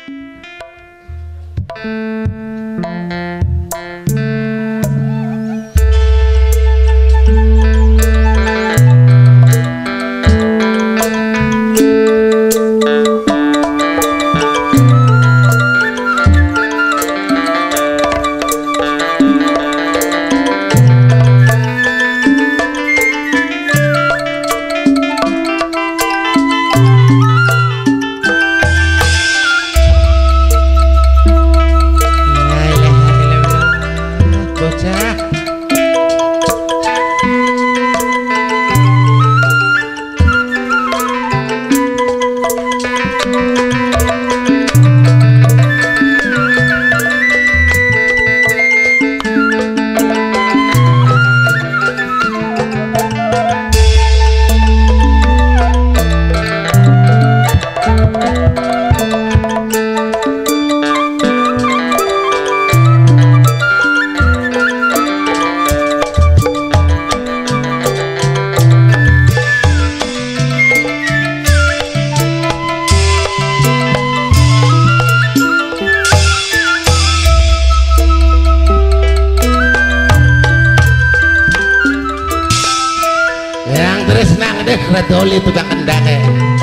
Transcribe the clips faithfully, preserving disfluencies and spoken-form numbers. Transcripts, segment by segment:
Doli tukang kendangnya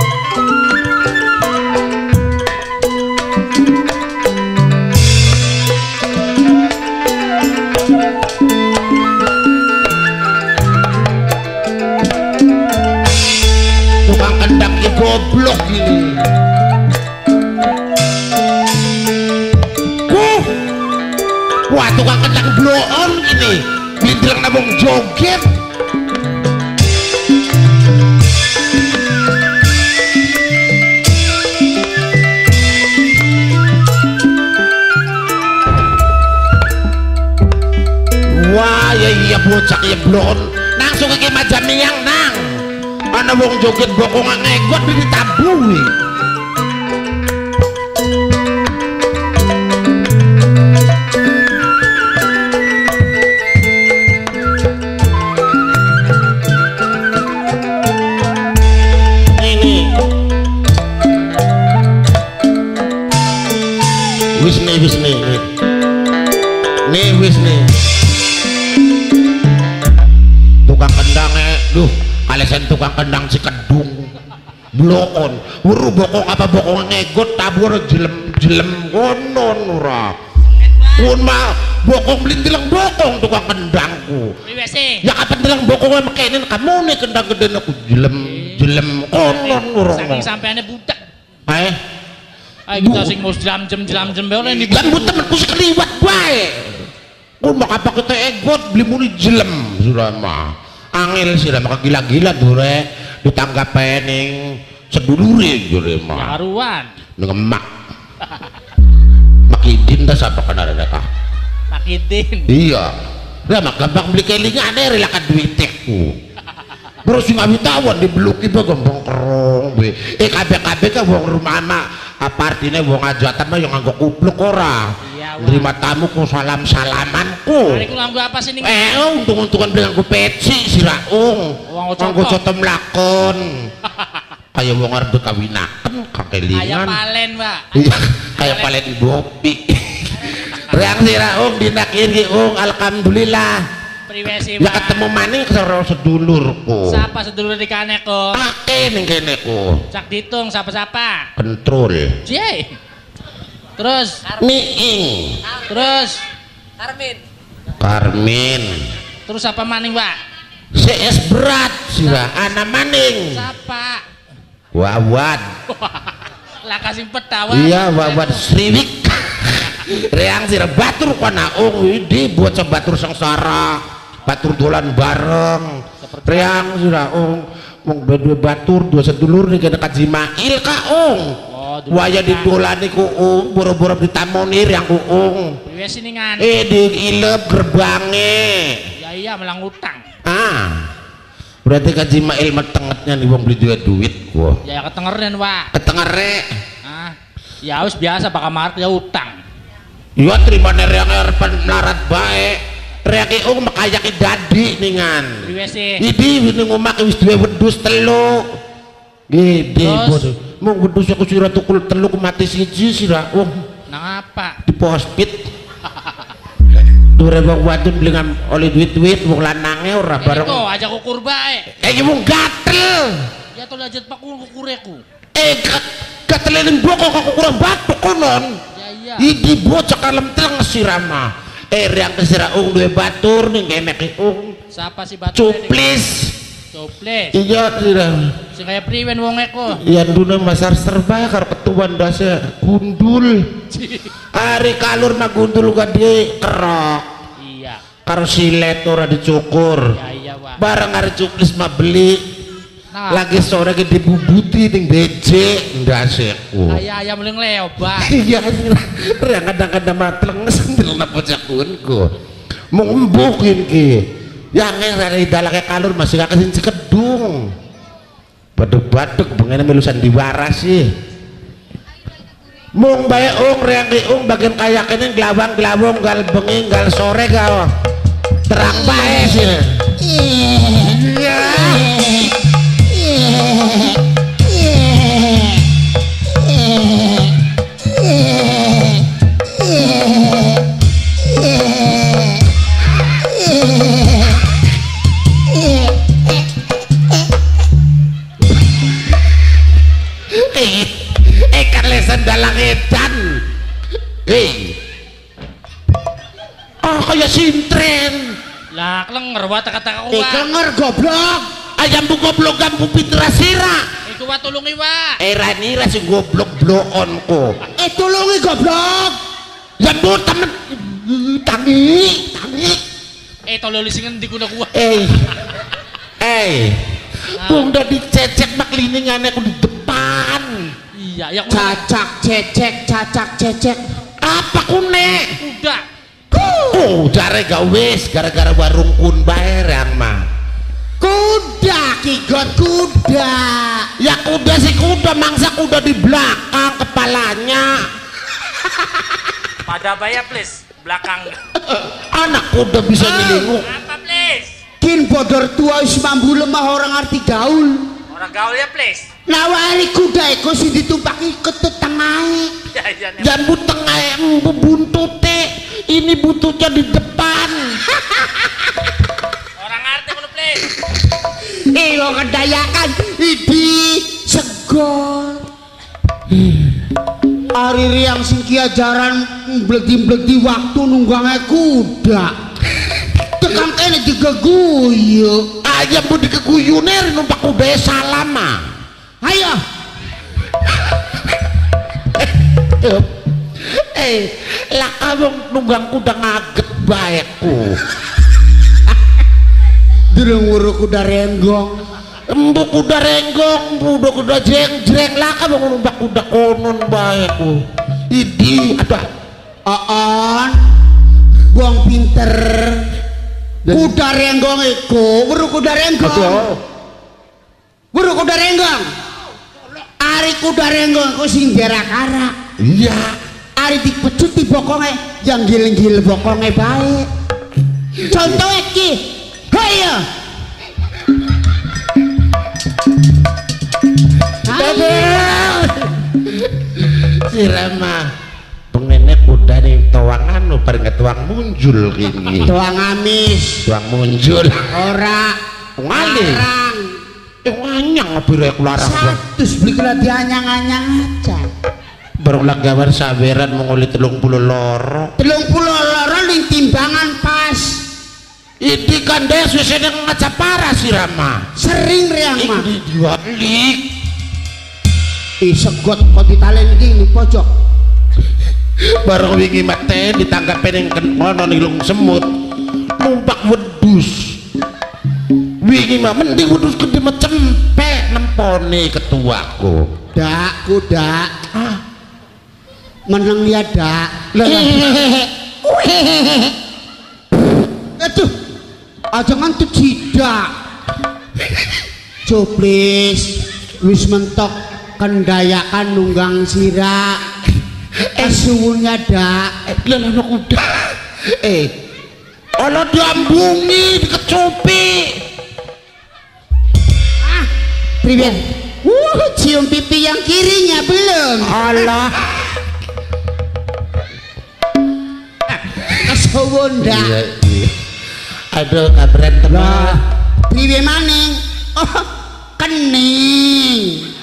tukang kendang ini goblok ini kuh wah tukang kendang blow on ini bintang nabung joget wah ya iya bocah ya blon langsung ke Majamiang nang ana wong joget bokong ngegot ditabui ini wis nih wis nih nih wis nih tukang kendangnya duh kalian tukang kendang si kedung blokon wuru bokong apa bokong ngegot tabur jelem jelem konon ora kun mah bokong belintilang bokong tukang kendangku ya kapan tilang bokongnya makenin kamu nih kendang gede aku jelem jelem konon ora saking sampeannya budak eh ayo kita sing mau jelam jem jelam jem beol ini kan bu temenku sekeliwat baik kun mah apa kita egot beli muni jelem sudah mah angel sih lah maka gila-gila dure ditanggap pening sedulure jure mah karuan ngemak makidin dah siapa kena mereka makidin iya lah mak gampang beli kelingan deh relakan duitekku terus nggak tawan dibeluki ba gampang kerong be eh kabeh-kabeh kan wong rumah mak apa artinya wong ajatan mah yang nganggo kupluk ora nerima tamu ku salam salamanku hari ku nganggo apa sih nih eh untung-untungan beli nganggo peci si raung nganggo cotom lakon kayak wong arep kawinaken kakelingan kayak palen mbak kayak palen bopi reang si raung dina kiri ung alhamdulillah priwesi ya ketemu maning karo sedulurku siapa sedulur di kane kok ake ning kene ku cak ditung siapa-siapa kontrol jee terus miing terus Karmin Karmin terus apa maning pak C S berat sih anak maning siapa Wawan lah kasih petawa iya Wawan Sriwik reang sih batur kana ung di bocah batur sengsara batur dolan bareng reang sudah ung mong dua batur dua sedulur nih ke dekat Jimail ka ung waya didolani ku ung boro-boro ditamonir yang ku ung eh di ilep gerbangnya ya iya melang utang ah berarti ka Jimail metengetnya nih wong beli juga duit gua ya ketengeren pak ketengere ah ya harus biasa pak kamar ya utang iya terima nereang erpan melarat baik reaki ung makayaki dadi ningan priwesi ini ini ngumak wis duwe wedus telu gede bos mau wedhus aku sira tukul telu mati siji sira wong nang apa di pospit dure wong wadon blingan oleh duit-duit wong lanange ora bareng kok aja kukur bae eh wong gatel ya to lajat pak kukureku eh gatelin boko kok kurang batu konon ya iya iki bocah kalem teng sirama eh riang kesira ung duwe batur ning kene ki ung siapa si batur cuplis cuplis iya sira sing kaya priwen wong eko iya duna masar serba karo ketuan dasa gundul ari kalur mah gundul gede kerok iya karo silet ora dicukur ya iya Pak bareng ari cuplis mah beli nah, lagi sore ke dibubuti ning becek ndaseku aya ayam leng leo Pak iya ya kadang-kadang mah tlenges ndelok pocakunku mau embukin ki yang dari dalake kalur masih kakek sing cekedung baduk-baduk bengene melusan diwaras sih mung bae ung reang ki ung bagian kayak kene glawang-glawong gal bengi gal sore gal terang bae sih iya eh kalesan dalang edan eh oh kayak sintren lah klenger wa kata-kata eh klenger goblok ayam bu goblok gampu pitra sira iku wa tulungi wa eh rani rasi goblok bloonku eh tulungi goblok jambu temen tangi tangi eh tolong lisingen di kuda gua eh eh bung udah dicecek mak liningannya aku di depan iya ya cacak cecek cacak cecek apa kune udah oh jare gawes gara-gara warung kun bae yang mah kuda kigot kuda ya kuda si kuda mangsa kuda di belakang kepalanya pada bayar please belakang anak kuda bisa oh, nyelingu apa please kin bodor tua wis mambu lemah orang arti gaul orang gaul ya please nawari kuda eko sing ditumpaki ketut tengahe ya iya jambu tengahe embu buntute ini buntutnya di depan orang arti kono please iyo kedayakan idi segor ari riang sing ki ajaran mbledi-mbledi waktu nunggange kuda tekan kene digeguyu aja bu digeguyune numpak kuda salam ah ayo eh lah kamu nunggang kuda ngaget baekku durung nguru kuda renggong embu kuda renggong embu kuda jeng-jreng lah kamu numpak kuda konon baekku idi ada on wong pinter kuda renggong iku weru kuda renggong weru kuda renggong ari kuda renggong iku sing jarak-arak iya ari dipecut di bokonge yang gil-gil bokonge bae contoh iki hayo sirama pengene kuda ning towangan lo bareng tuang muncul gini tuang amis tuang muncul ora ngali eh nganyang bire kelarang terus beli kela dianyang-anyang aja baru langgawan saweran menguli telung puluh loro telung puluh loro ning timbangan pas ini kan des wis seneng ngajak parah sirama sering riang mah iki diwalik ih segot kok ditalen iki ning pojok bareng wingi mate ditanggape ning kono nilung semut numpak wedhus wingi mah mending wedhus gede cempe nempone ketuaku dak kuda ah meneng ya dak aduh aja ngantut sidak cuplis wis mentok kendayakan nunggang sira eh suwunnya dak lha ana kuda eh ana diambungi dikecupi ah priwen Uh, cium pipi yang kirinya belum. Allah. Kesuwun dah. Iya, iya. Aduh, kabren teman. Priwe maning? Oh, kening.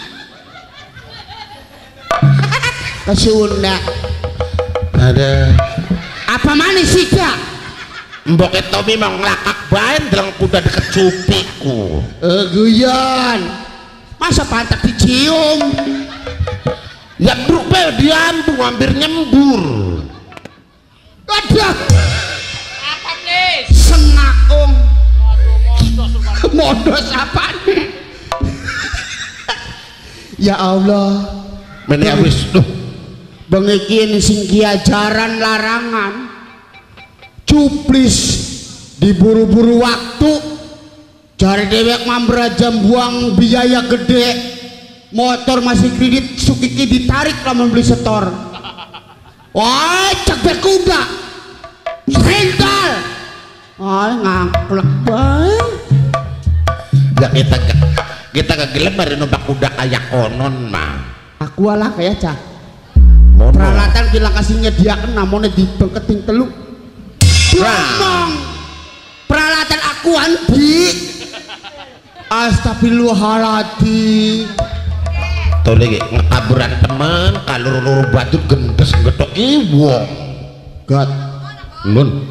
Kesuwun dah. Ada. Apa maning sih kak? Mbok Tommy mau ngelakak bae ndeleng kuda dikecupiku. Eh guyon. Masa pantat dicium? Ya brupe diambu hampir nyembur. Aduh. Apa nih? Senakung. Waduh, Modos apa nih? Ya Allah. Mene wis tuh. Bengikin sing ajaran larangan. Cuplis diburu-buru waktu. Cari dewek mambra jam buang biaya gede. Motor masih kredit sukiki ditarik lamun beli setor. Wah, cek kuda. Rental. Oh, ngaklek banget. Ya kita kita kegelem bari numpak kuda kayak konon mah. Aku alah kayak cah. Mono. Peralatan kita kasih nyediakan namanya di bengketing teluk. Ngomong peralatan akuan di astagfirullahaladzim. Tuh lagi ngekaburan temen kalau luru batu gendes getok iwong. God. Nun.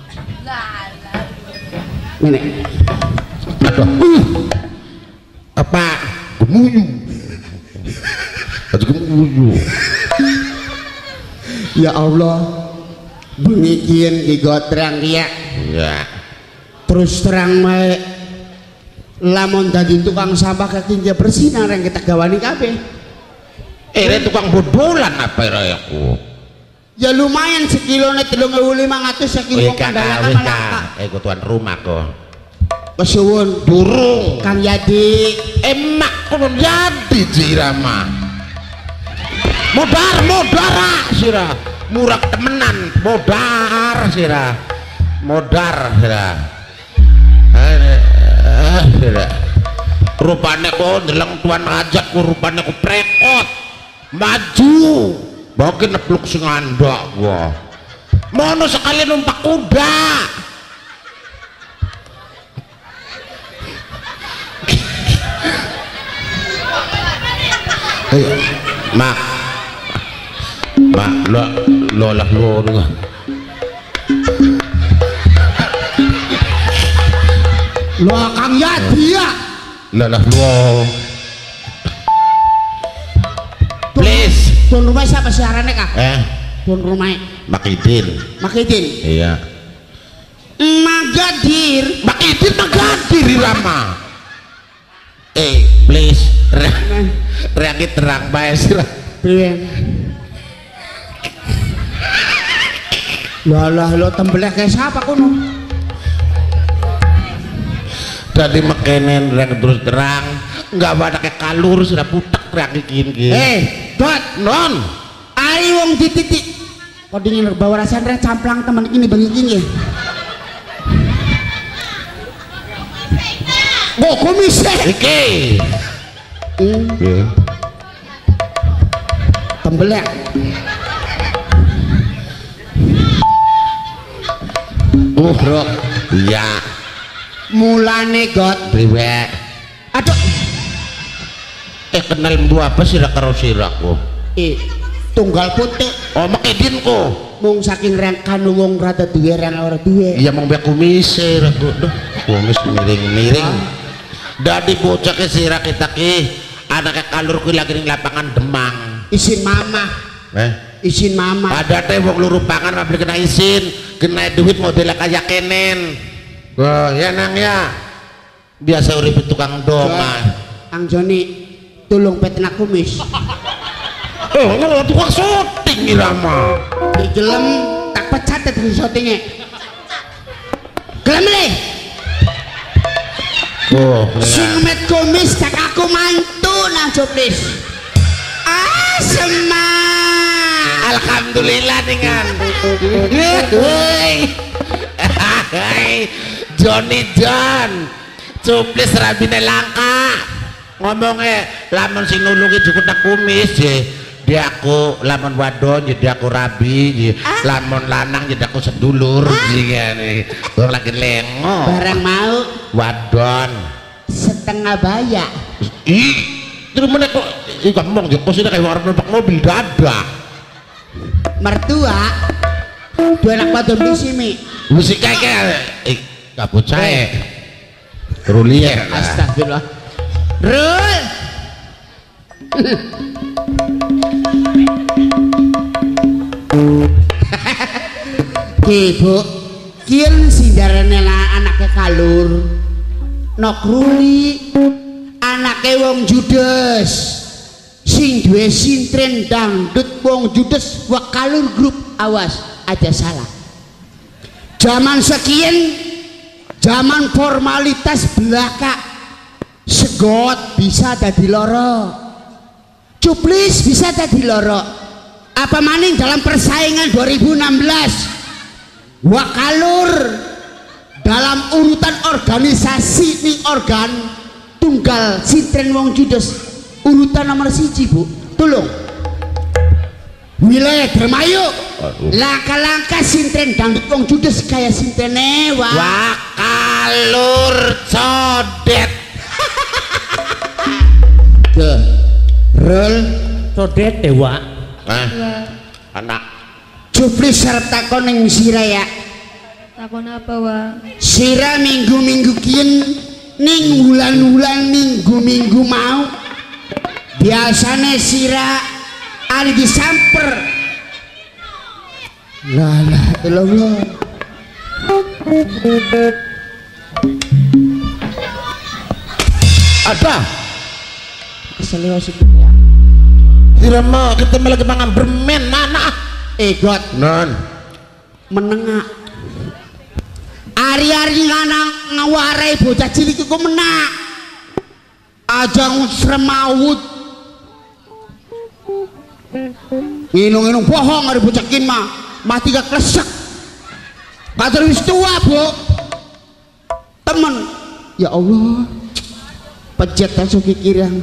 Nenek. Aduh. Uh. Apa? Gemuyu. Aduh gemuyu. Ya Allah. Bengikin gigot terang dia. Ya. Terus terang mae lamun dadi tukang sampah kekinja bersih nang yang kita gawani kabeh. Eh, tukang bodolan apa ya aku? Ya lumayan sekilone tiga ribu lima ratus sekilo kandalangan malaka. Eh, ku tuan rumah kok. Kesuwun Durung. Kang Yadi. Emak kono jadi jirama. Modar modar sira. Murah temenan, modar sira. Modar sira. Ah, sira. Rupane kok ndeleng tuan ngajak ku rupane ku prekot. Maju. Bagi nepluk sing andok gua. Mono sekali numpak kuda. Ayo, mak, mak, lo, lo lah lo juga. Lo Kang Yadi ya. Lo lah lo. Please. Tuan rumah siapa siarannya kak? Eh, Tuan rumah Makidin. Makidin. Iya. Magadir. Makidin Magadir Rama. Eh, please. Reagi terang bae sira. Piye? Lah lah lo tembelnya kayak siapa kono? Tadi makenen reagi terus terang, enggak ada kayak kalur sudah putak reagi gini. Eh, dot Non. ari wong dititik. Kok dingin bawa rasan rek camplang temen ini bengi ya. Oh, komise. Iki. Hmm, Yeah. tembelnya. Uh, bro. Iya. Mulane got. Priwe. Aduh. Eh kenal mbu apa sih karo siraku? Eh, tunggal putih. Oh, Makidin ko. Mung saking rengkan wong rada duwe ren ora duwe. Iya mong be kumise aku. Duh, kumis miring-miring. Dadi bocah ke sira kita ki. Anaknya kalur ku lagi ning lapangan Demang. Izin mama. Eh, Izin mama. ada teh wong luru pangan mabli kena izin, kena duit modelnya kayak kenen. Wah, ya nang ya. Biasa urip tukang donga. Kang Joni, tolong petna kumis. Oh, ngono tukang syuting irama. Di gelem tak pecat dari syutingnya. Gelem le. Oh, Sing met kumis tak aku mantu nang joplis. Ah, semangat. alhamdulillah dengan. Hei. Hai, Johnny John. Cuplis rabine langka. ngomongnya lamun sing nulungi jukut nak kumis je dia aku lamun wadon jadi aku rabi ah? Lamun lanang jadi aku sedulur jika nih gue lagi lengo barang mau wadon setengah baya ih terus mana kok ih ngomong joko sih kayak orang numpak mobil dadah mertua dua anak wadon di sini musik kayak eh kabut saya Ruli ya astagfirullah Rul Ki bu kian sindarane anaknya kalur nok Ruli anaknya wong judes sing duwe sintren dangdut wong judes wak kalur grup awas ada salah zaman sekian zaman formalitas belaka segot bisa dadi loro cuplis bisa dadi loro apa maning dalam persaingan dua ribu enam belas wakalur dalam urutan organisasi ning organ tunggal sintren wong judes urutan nomor siji bu tolong wilayah Dermayu langkah-langkah sintren dangdut wong judes kayak sintene wak wakalur codet ke rel Codet dewa eh anak cuplis serta koneng sira ya takon apa wa sira minggu-minggu kian ning wulan-wulan minggu-minggu mau biasanya sira ada disamper lah lah ilallah ada keselio sebutnya tidak mau kita lagi mangan bermen mana eh god non menengah hari-hari ngana ngawarai bocah cilik itu menak ajang seremawut nginung-nginung bohong ada bocah kin mah mati gak klesek kader wis tua bu temen ya Allah pejet tasuk kikirang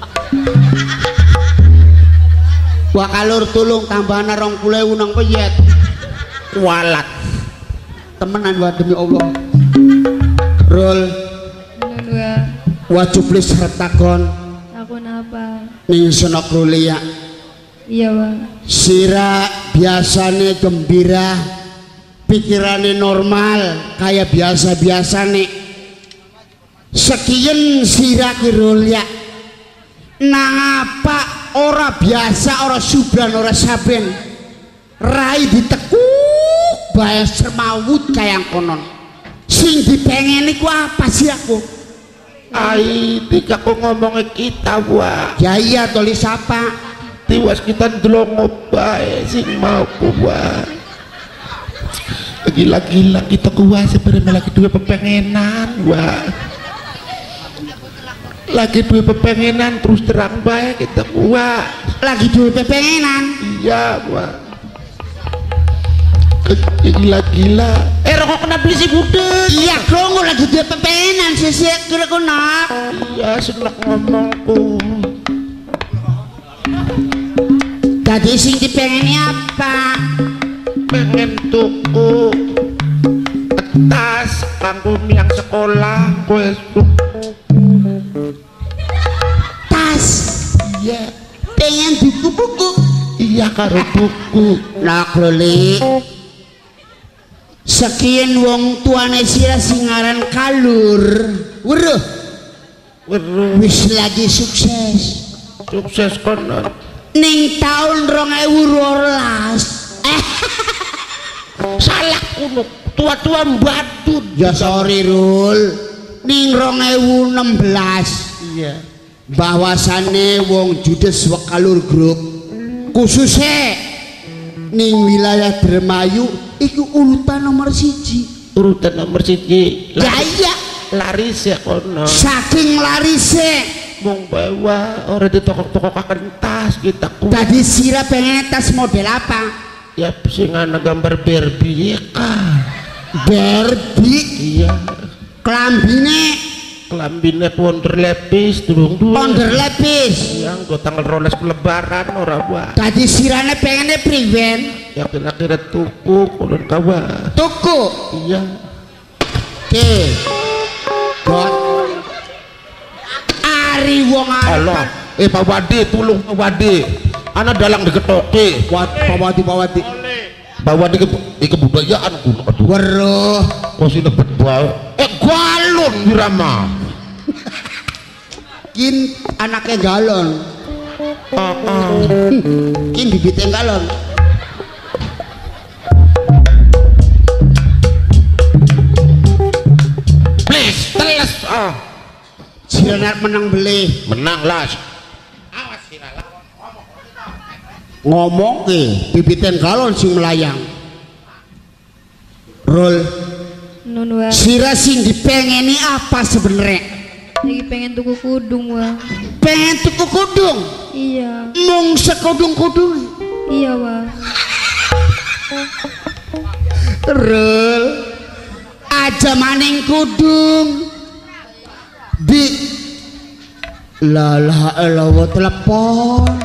wakalur tulung tambahan rong pulau nang pejet walat temenan wa demi Allah rol dua wajublis sertakon takon apa ning senok rulia iya wa sira biasane gembira pikirane normal kayak biasa-biasa nih sekian sira kirulia nang apa ora biasa ora subran ora saben rai ditekuk bayar sermawut kayak konon sing dipengeni ku apa sih aku ai tika aku ngomongnya kita buah ya iya tulis apa tiwas kita delongo bae sing mau buah gila-gila kita kuasa pada lagi dua pepengenan wah lagi dua pepengenan terus terang bae kita kuat lagi dua pepengenan iya wah gila-gila eh rokok kena beli si budek iya krongo lagi dua pepengenan sisi kira kena iya senang ngomongku tadi sing dipengeni apa pengen tuku tas kanggo miang sekolah kowe tas iya pengen buku buku iya karo buku nak loli sekian wong tuane sira singaran kalur weruh weruh wis lagi sukses sukses konon ning tahun rong ewu rolas eh salah kuno tua-tua badut ya sorry rul ning rong ewu enam belas iya bahwasane wong judes wakalur grup khususnya ning wilayah Dermayu iku urutan nomor siji urutan nomor siji ya iya laris ya kono saking larise mong bawa orang di toko-toko kaken tas kita ku tadi sira pengen tas model apa ya sing ana gambar Barbie ya kan Barbie iya klambine kelambine ponder lepis durung duwe. Ponder lepis. Yang go tanggal rolas lebaran ora wae. Dadi sirane pengene priwen? Ya kira-kira tuku kulon kawa. Tuku. Iya. Oke. God. Ari wong Allah. Eh Pak Wadi, tulung Pak Wadi. Ana dalang digetoke. Pak Wadi, Pak Wadi. Pak Wadi ke kebudayaan kuno. Aduh. Weruh. Kok sih nebet bae. Eh galon Wirama. Kin anaknya galon. Heeh. Kin bibitnya galon. Please, teles. Ah. Sirana menang beli. Menang las. Ngomong ke bibitnya galon sing melayang. Rol. Nun wa. Sira sing dipengeni apa sebenarnya? Lagi pengen tuku kudung wa. Pengen tuku kudung. Iya. Mung sekudung-kudung. Iya wa. Rol. Aja maning kudung. Di Lala elawa telepon.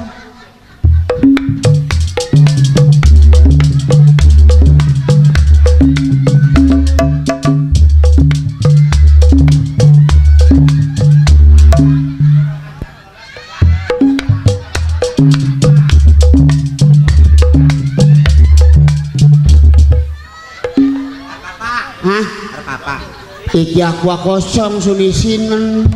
Hah? Apa? Iki aku kosong sunisinen.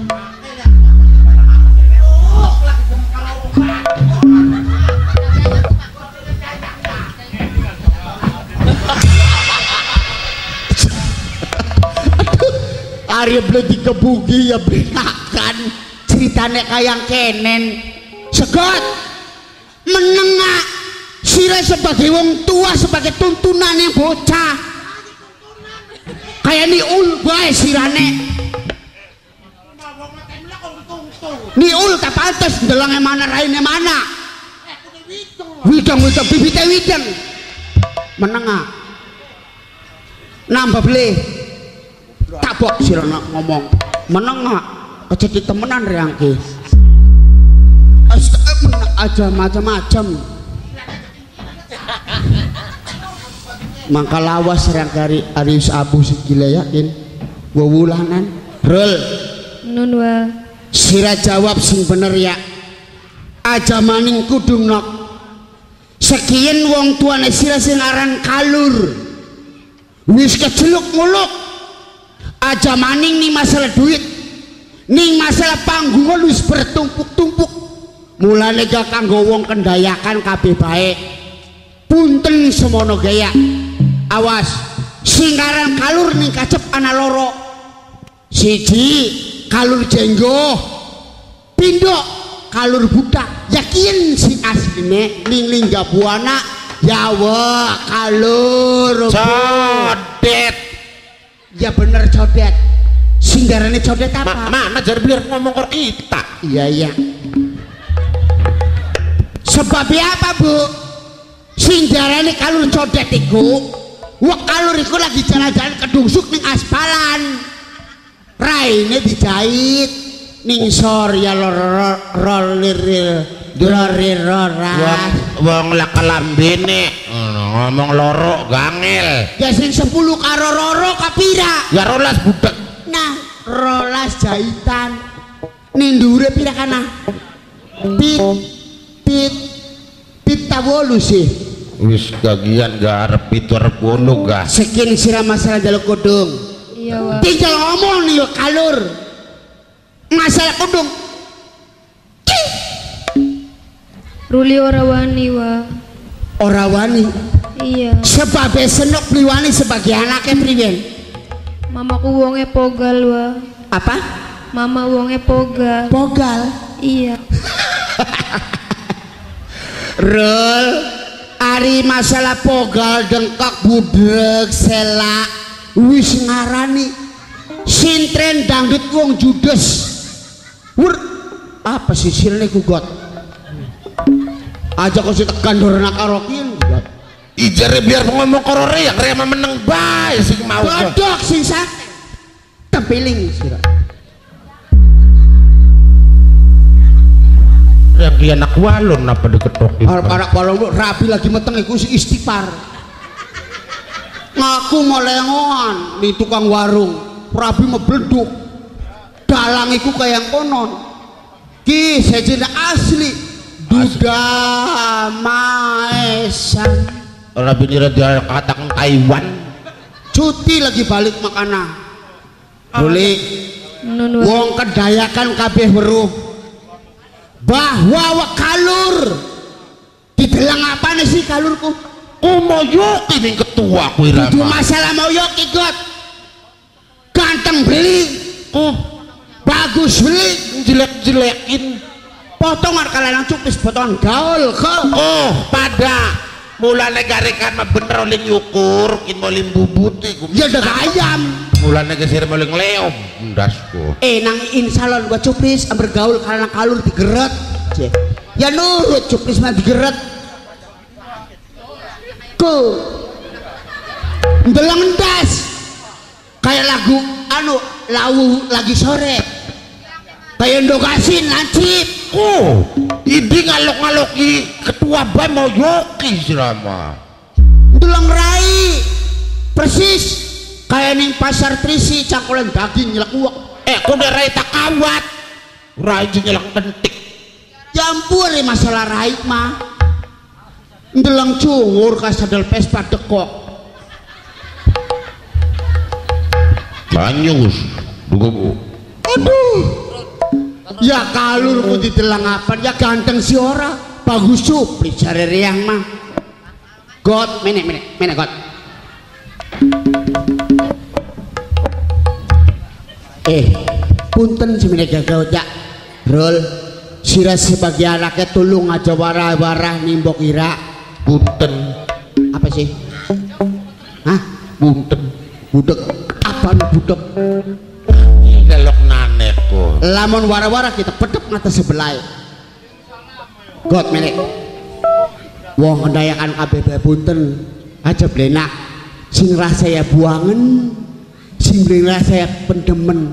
Arya belum dikebugi ya beritakan ceritanya kayak kenen segot menengah sira sebagai wong tua sebagai tuntunan yang bocah kayak ni ul bae sirane ni ul tak pantas delangnya mana rainnya mana widang widang bibitnya widang menengah nambah beli tabok sirana ngomong menengah kecil temenan reangke aja macam-macam mangka lawas serang kari Arius Abu segila yakin wawulanan rel Nun wa. sira jawab sing bener ya aja maning kudung nok sekian wong tuane sira sing aran Kalur wis keceluk muluk aja maning nih masalah duit nih masalah panggung wis bertumpuk-tumpuk mulane gak kanggo wong kendayakan kabeh bae punten semono gaya awas singgaran Kalur ning kacep ana loro siji Kalur jenggo pindo Kalur budak yakin sing asline ning lingga buana Jawa Kalur Codet. Ya bener codet singgarannya codet apa? Ma mana jar biar ngomong kor kita. Iya iya sebabnya apa bu? Singgarannya Kalur codet iku wak Kalur iku lagi jalan-jalan kedungsuk ning aspalan raine dijahit ning sor ya lor rolir rolir roras wong lak kelambine ngomong loro gangel ya sing sepuluh karo roro kapira ya rolas budak nah rolas jahitan nindure pira kana pit pit pit tawolu sih wis gagian garep itu arep wono gah sekian sira masalah jaluk kudung Iya wa. tinggal ngomong nih Kalur masalah kudung Ruli ora wani wa. ora wani Iya. sebab senok priwani sebagai anaknya priwen Mamaku wonge pogal wa. apa? Mama wonge pogal. Pogal Iya. Rul ari masalah pogal dengkak budek selak wis ngarani sintren dangdut wong judes wur apa sih silne kugot aja kok si tekan dorna karokin kugot ijare biar ngomong karo reak reak meneng bae sing mau godok sing santai tempiling sira yang dia anak walon apa diketok para walon rapi lagi meteng iku si istighfar ngaku molengoan nih tukang warung rapi mebleduk dalang iku kayak konon ki sejena asli duda maesan rapi nira dia katakan Taiwan cuti lagi balik makana boleh wong kedayakan kabeh weruh bahwa kalur didelang apa nih sih kalurku oh mau yoki nih ketua ku irama itu masalah mau yoki got ganteng beli oh bagus beli jelek-jelekin potongan kalian cupis potongan gaul ke oh pada mulane garekan mah bener oleh nyukur kin molim bubuti ya udah ayam mulane geser moling leom ndasku eh nang insalon gua cupis amber gaul karena kalur digeret ya nurut cupis mah digeret ku ndeleng ndas kayak lagu anu lawu lagi sore kayak ndogasin lancip oh ini ngalok-ngaloki ketua bay mau yoki sirama ndeleng rai persis kayak ning pasar Trisi cangkulan daging nyelak uang eh kok udah rai tak kawat rai nyelak kentik campur ya masalah rai mah ndeleng cungur kasadal pespa dekok banyus duga aduh ya kalur ku ditelang apa ya ganteng si ora bagus supli cari riang mah got menek menek menek got eh punten semene gagal ya rol sira sebagai anaknya tulung aja warah-warah nimbok ira punten apa sih hah punten budek apaan budek delok naneko lamun warah-warah kita pedep ngata sebelah got menek wong kendayakan kabeh bae punten aja blenak sing rasaya buangen sing rasaya pendemen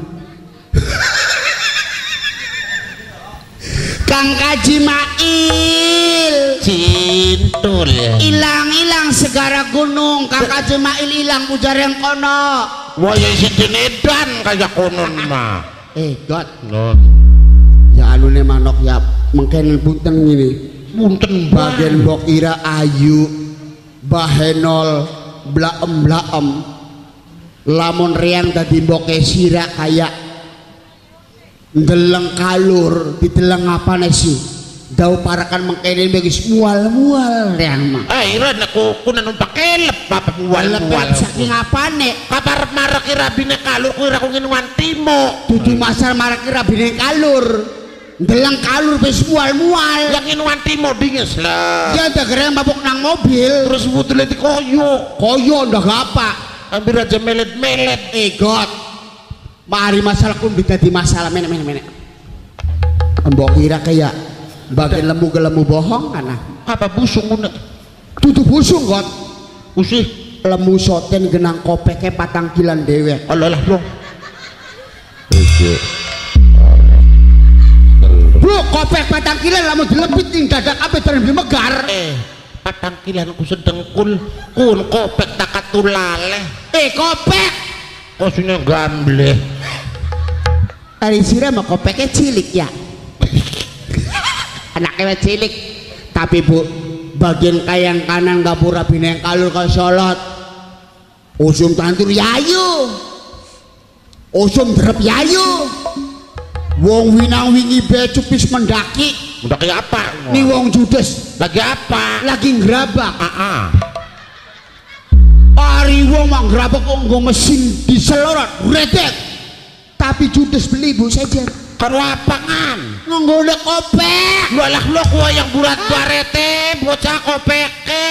Kang Kaji Mail cintul ilang-ilang segara gunung Kang Kaji Mail ilang ujar yang kono waya sidinedan kayak konon mah eh got no. ya anu ne manok ya mengken punten ngini punten bagian bok ira ayu bahenol blaem blaem lamun riang dadi mboke sira kayak ndeleng kalur diteleng apa sih dau parakan mengkene begis mual-mual riang mah ah ira aku kunan numpak kelep apa mual-mual saking apane kabar marak irabine kalur ku ira ku nginuan timo dudu masal marak irabine kalur ndeleng kalur wis mual-mual yang nginuan timo dinges lah ya ada gereng mabuk nang mobil terus butuh di koyo koyo ndak apa hampir aja melet-melet eh got mari masalah pun bisa di masalah menek menek menek mbok kira kayak bagian lemu ke lemu bohong karena apa busung unek tutup busung got usih lemu soten genang kopeke patang kilan dewek alalah lo bro kopek patang kilan lamu dilebit ning dadak apa terus megar eh patang kilan ku sedengkul kun kopek takat tulale eh kopek kosnya gamble hari sira mah kopeknya cilik ya anaknya cilik tapi bu bagian kayang kanan gapura bineng kalur ke solot usum tantur yayu usum drep yayu wong winang wingi becupis mendaki mendaki apa nih wong judes lagi apa lagi ngerabak ah ah hari wong mang ngerabak kok mesin diselorot redek tapi judes beli bu saja karo apangan nggone kopek lu alah lo kuah yang burat barete bocah kopeke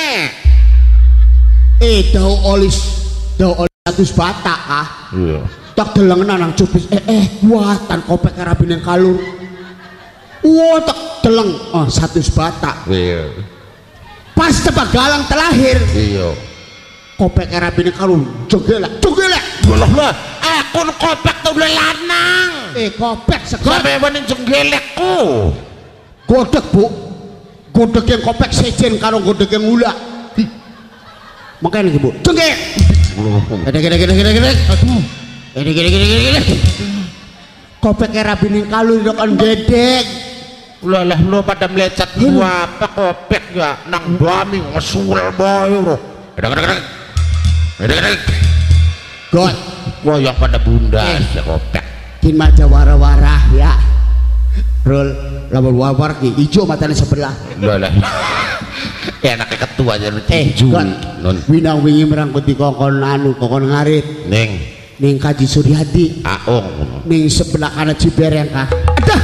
eh dau olis dau olis status batak ah iya tak delengan nang cupis eh eh kuatan kopek karabin yang kalur wah tak deleng oh status batak iya pas tepak galang terlahir iya kopek karabin yang kalur jogelek jogelek Allah lah akun kopek tuh boleh lanang eh kopek segar sampai bening jenggelekku Godhek, Bu. Godhek yang kopek sejen karo godhek yang ula. Makanya iki, Bu. Cengkek. Gede gede gede gede gede. Aduh. Gede gede gede gede gede. Kopek rabine kalur kan gedek. Lah lah lo pada melecet gua apa kopek ya nang bami ngesul boy lo. Gede gede gede. Gede gede. God. Wah yang pada bunda ya kopek. Kin maja wara-wara ya. Rul lawan wawar ki ijo matanya sebelah. Lah lah. Enaknya ketua aja lu Eh, God. Winang wingi merangkuti kokon anu kokon ngarit. Ning Ning Kaji Suryadi. aong. Ning sebelah kanan Cibereng kah. Adah.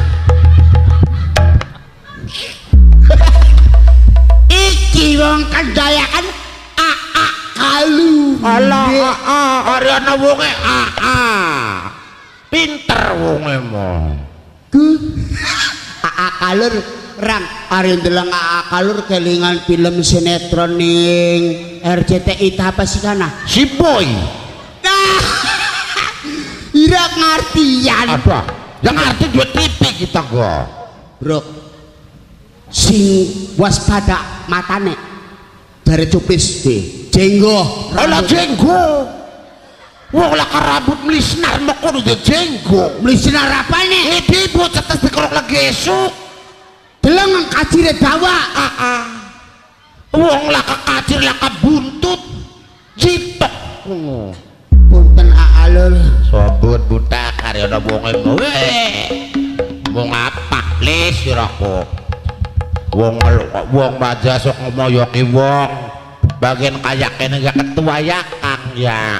Iki wong Kendayakan a a kalu. Alah a a Ariana wonge a a. Pinter wonge mah. Ku a a kalur rang ari ndeleng a a kalur kelingan film sinetron ning R C T I ta apa sih kana? Si boy. Nah. Ira ngartian. Apa? Yang arti dua T V kita gua. Bro. Sing waspada matane dari cupis di jenggo. Alah jenggo. Wong lah karabut melisnar mau kudu jenggo. Melisnar apane? Ini bocah tas dikolok lagi esok. Deleng kacire dawa. Ah ah. Wong lah kacir lah buntut. Jitok. Punten aalul. Sobut buta karya ada wonge weh. Wong apa? Les siraku. Wong wong baja sok ngomoyoki wong. Bagian kayak kene gak ketua ya Kang ya.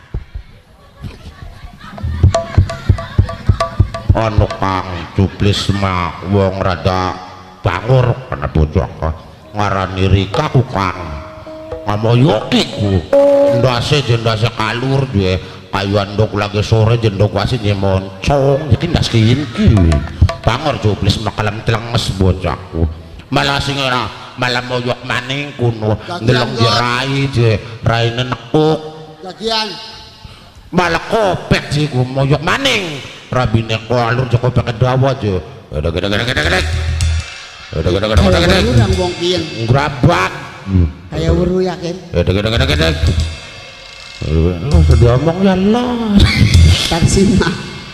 Anu Kang cuplis mah wong rada bangur kana bocah ngarani Rika ku Kang. Ngamoyoki ku. Ndase jendase kalur duwe kayu andok lagi sore jendok wasin ye moncong jadi ndas kinki. Bangur cuplis mah kalem telenges bocahku. Malah sing ora malah moyok maning kuno ndeleng dirai je raine nekuk. Lagian Malah kopek sih ku moyok maning. Rabine kalur je kopek dawa je. Gede gede gede gede gede. Gede gede gede gede gede. urang wong kiyen. Grabak. Kayak weru yakin. Gede gede gede gede. Lo sudah omong ya Allah. Tarsima.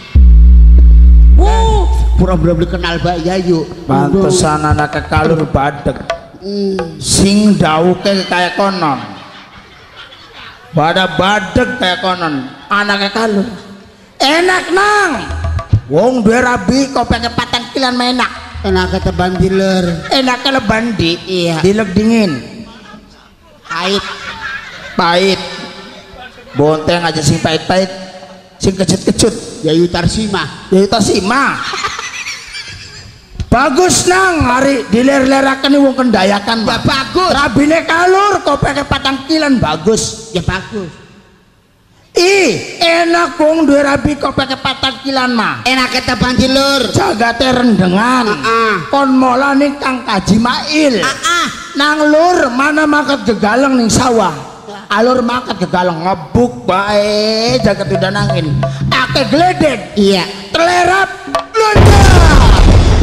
Wuh, pura-pura beli kenal Mbak Yayu. Pantesan anaknya kalur badek. Hmm. Sing dauke kayak konon. Pada badek kayak konon. Anaknya kalur. Enak nang. Wong duwe rabi kopeke patang kilan menak. Enak kata bandiler. Enaknya lebandi. Iya. Dilek dingin. Pahit. Pahit. Bonteng aja sing pahit-pahit. Sing kecut-kecut. Yayu Tarsima. Ya itu sih mah. Bagus nang hari diler-lerakan nih wong Kendayakan. Ya bagus. Rabine kalur kopeke patang kilan bagus. Ya bagus. Ih, enak wong duwe rabi kopeke patang kilan mah. Enak kata bandiler. Jagate rendengan. Heeh. Kon mola ning Kang Kaji Mail. Ah, Nang lur mana makat gegaleng ning sawah. Alur makat gegaleng ngebuk bae jagat udah nangin. Ake gledek. iya. Telerap lunjak.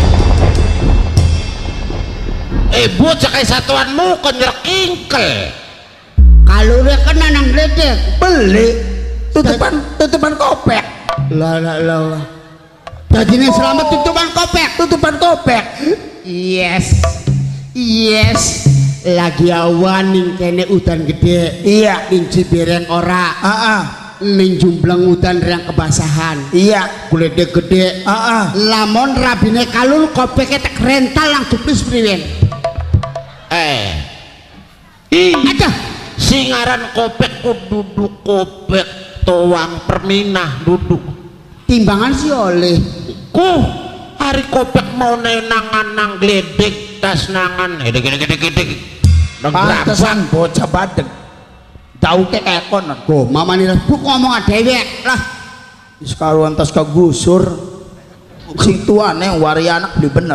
Eh bocah kayak satuanmu kan nyerkingkel. Kalure kena nang gledek. Beli tutupan tutupan kopek. Lah lah lah. Dadine selamat tutupan kopek. Tutupan kopek. Yes. Yes. Lagi awan ning kene udan gede. Iya. Ning Cibereng ora. Heeh. Ning Jumbleng udan rang kebasahan. Iya. Gledek gede. Heeh. Lamun rabine kalur kopeke tek rental lang duplis priwen. Eh ih Ada singaran kopek ku duduk kopek toang perminah duduk timbangan sih oleh. ku hari kopek mau nenangan nang gledek tas nangan gede gede gede gede nang gerabak. Pantesan bocah badek. Dauke kayak konon. Go, mama nih buk ngomong dewek lah. Wis karuan tas kagusur. Sing tuane wari anak beli bener.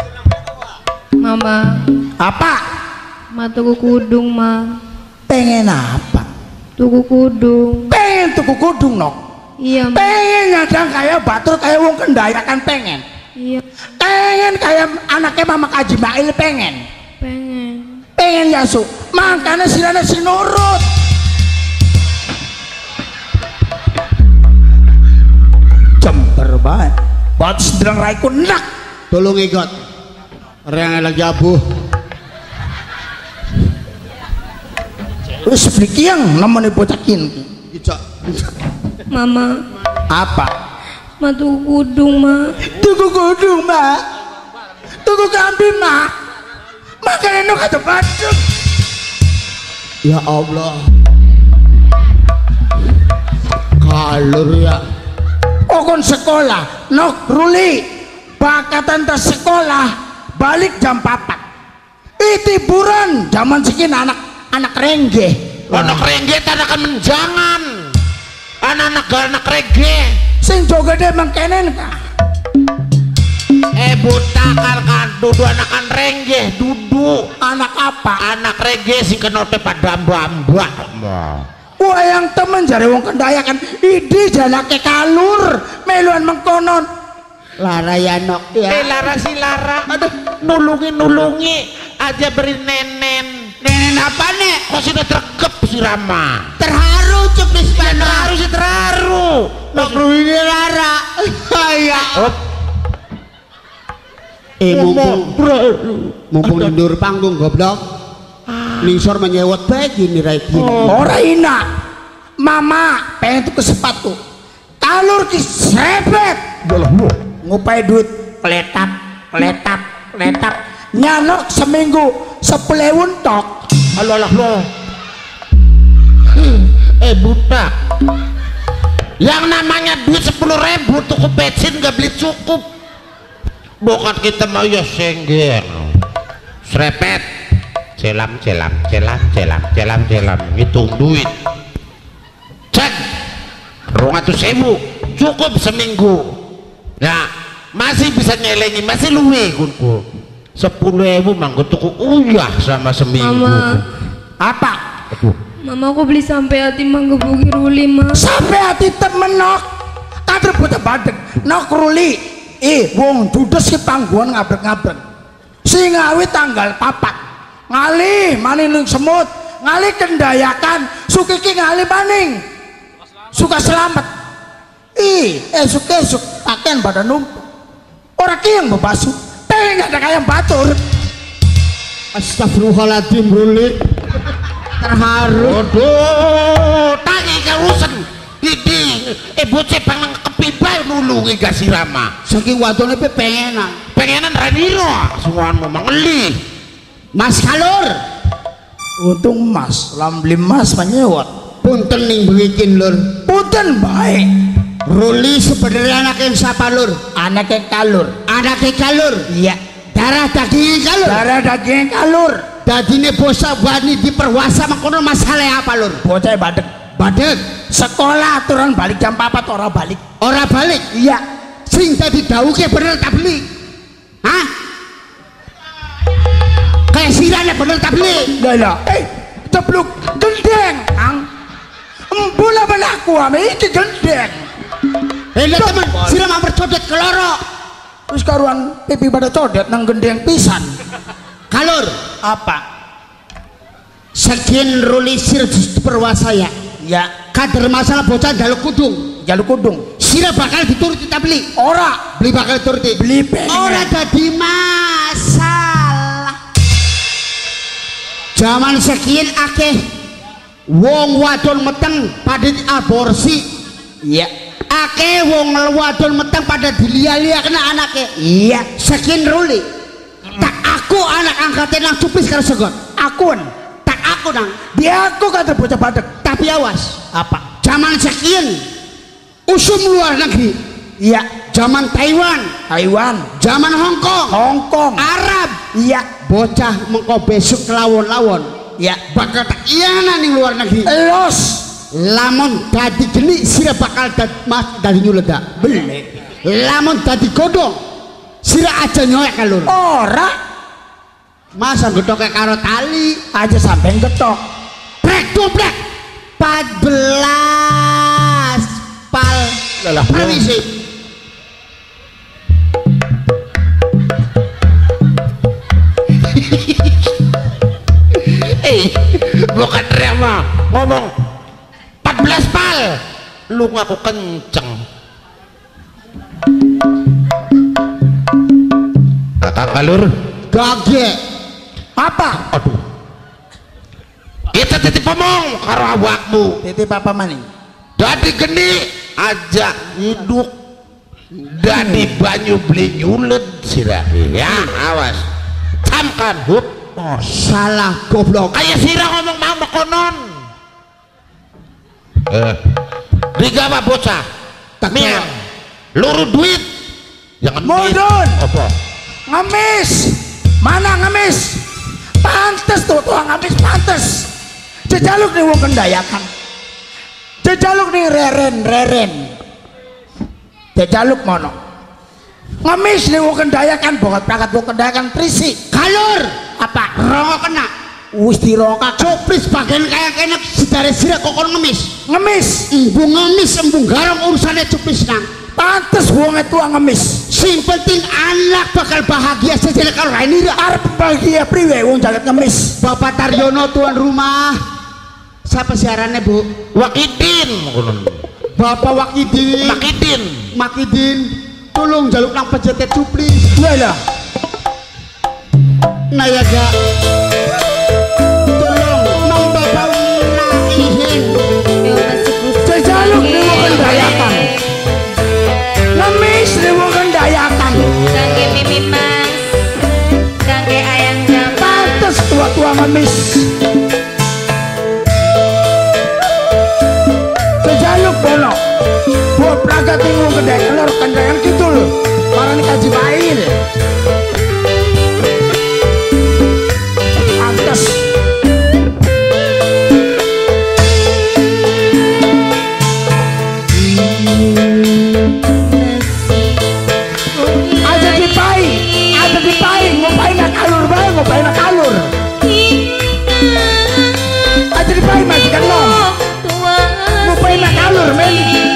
Mama, Apa? ma tuku kudung ma. Pengen apa? Tuku kudung. Pengen tuku kudung nok. Iya ma. Pengen nyadang kayak batur kayak wong Kendayakan pengen. Iya, Pengen kayak anaknya Mama Haji Mail pengen. pengen. Pengen ya su. Makanya silana si nurut. Jember banget. Buat sedang raiku nak. Tolong ikut. Reang lagi abuh. Wis friki yang namanya bocakin. Ijak. Mama, Apa? ma tuku kudung ma. Tuku kudung mak. Tuku kambing mak. Makanya nu kata badut. Ya Allah. Kalur ya. Okon sekolah, nok ruli, bakatan tas sekolah, balik jam papat. Itiburan zaman sekin anak anak rengge. Anak rengge anak menjangan. Anak-anak anak rengge. Sing joget emang kenen kah? Eh buta kan kan dudu anakan rengge dudu. Anak apa? Anak rengge sing kenote pada mbak-mbak. Wah yang temen jare wong Kendaya kan, idi jalake kalur, meluan mengkonon. Lara ya nok Eh ya. Lara si Lara, aduh nulungi nulungi aja beri nenen. Nenen apa nek? Kok sudah terkep si Rama? Terharu cuk di Ya sepeda. terharu si terharu. Nok ini Lara. Ya. Oh, Eh mumpung mumpung mundur panggung goblok. Nisor menyewot baik ini rai gini. Ora ina, mama pengen tuh ke sepatu, kalur ki sepet. Ngupai duit, letap, letap, letap. Nyanok seminggu sepuluh tok. halo halo lo. Eh buta. Yang namanya duit sepuluh ribu tuh bensin gak beli cukup. Bukan kita mau ya sengger. Serepet. Celam celam celam celam celam celam ngitung duit. Cek. Rong atus ribu cukup seminggu. Nah masih bisa nyelengi masih luwe kunku. Sepuluh ribu manggo tuku uyah sama seminggu. Mama, Apa? Aduh. mama aku beli sampai hati manggebuki ruli ma. Sampai hati temen nok, kader buta badek, nok ruli. Eh, wong judes ki pangguan ngabrek-ngabrek. Sing ngawi tanggal papat. Ngali maning ning semut, ngali kendayakan, sukiki ngali maning. Suka selamat. Ih, esuk-esuk pakaian pada numpuk. Orang ki yang membasuh, tapi nggak ada kayak batur. Astagfirullahaladzim Ruli. Terharu. Aduh, tangi karusan. Didi, eh bocah pengen kepibai nulungi kasih Rama. Saking wadone pe pengenan. Pengenan raniro, semua memang ngeli. Mas Kalur. Untung mas, lambli mas menyewot. Punten ning begikin lur. Punten baik. Ruli sebenarnya anak yang siapa lur? Anak yang kalur. Anaknya Kalur. Iya. Darah dagingnya Kalur. Darah daging kalur. Dadine bosa bani diperwasa makono masalah apa lur? Bocah badek. Badek. Sekolah aturan balik jam papat ora balik. Ora balik. Iya. Sing tadi dawuke bener tak beli. Hah? Kayak sirane bener tak beli. Lah lah. Eh, cepluk gendeng. Ang. Embula belaku ame iki gendeng. Eh lihat teman, sirah mampir codet keloro. Terus karuan pipi pada codet nang gendeng pisan. Kalur. Apa? Sekian Ruli sir perwasa ya. Ya, Kader masalah bocah jaluk kudung. jaluk kudung. Sirah bakal dituruti tak beli. Ora Beli bakal dituruti. beli pengen. Ora dadi masalah. Zaman sekian akeh wong wadon meteng pada aborsi. Iya. Akeh wong wadon meteng pada dilia-lia kena anaknya. Iya. Sekian Ruli. Tak aku anak angkatnya nang cupis karo segot. Akun. Tak aku nang. Dia aku kata bocah badek. Tapi awas. Apa? Zaman sekian usum luar negeri. Iya. Zaman Taiwan. Taiwan. Zaman Hong Kong. Hong Kong. Arab. Iya. Bocah mengko besok lawon-lawon. Iya. Bakal tak iyana ning luar negeri. Los. Lamun dadi geni sira bakal dadi mas dadi nyuledak. Beli. Lamun dadi godhong sira aja nyoek kalur. Ora Masa gedhoke karo tali aja sampai getok. brek dobrek empat belas pal Lah, lah. permisi bukan teriak mah ngomong empat belas pal lu ngaku kenceng kakak kalur gage apa aduh itu titip omong karo awakmu titip apa maning dadi geni aja hidup dadi banyu beli nyulet sirahi ya awas camkan hup oh salah goblok kayak sirah ngomong mau konon eh digawa bocah mian luru duit jangan mudun apa ngemis mana ngemis pantes tuh tuh ngemis pantes jejaluk nih wong kendayakan jejaluk nih reren reren jejaluk mono ngemis nih wong kendayakan banget banget wong kendayakan trisi kalur apa rongo kena wis dirokak coplis bagian kayak kena sedare sira kok kon ngemis ngemis embung ngemis embung garong urusannya coplis nang pantes wong itu ngemis sing penting anak bakal bahagia saja kalau ini arep bahagia priwe wong jagat ngemis Bapak Taryono tuan rumah siapa siarannya bu Wakidin Bapak Wakidin Makidin Makidin tolong jaluk nang pejetet cuplis lah nah ya gak tolong nang bapak naihin jejaluk nih wong kendayakan ngemis nih wong kendayakan Kangge Mimin Mas, kangge ayang jaman. pantes tua-tua ngemis sejaluk bono buat peragat tinggung kedai kelor kendayan gitu loh para ini kaji main pantes ada di pai ada di pai ngopain nak kalur bae ngopain nak kalur ada di pai majikan lo ngopain nak kalur men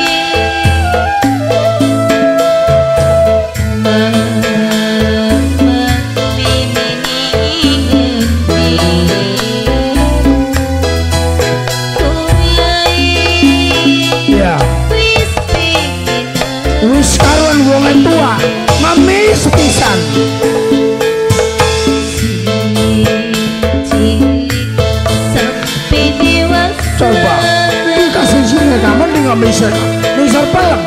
ya wis karuan wong tua ngemis pisan coba dikasih sini kamu di ngemis misal pelem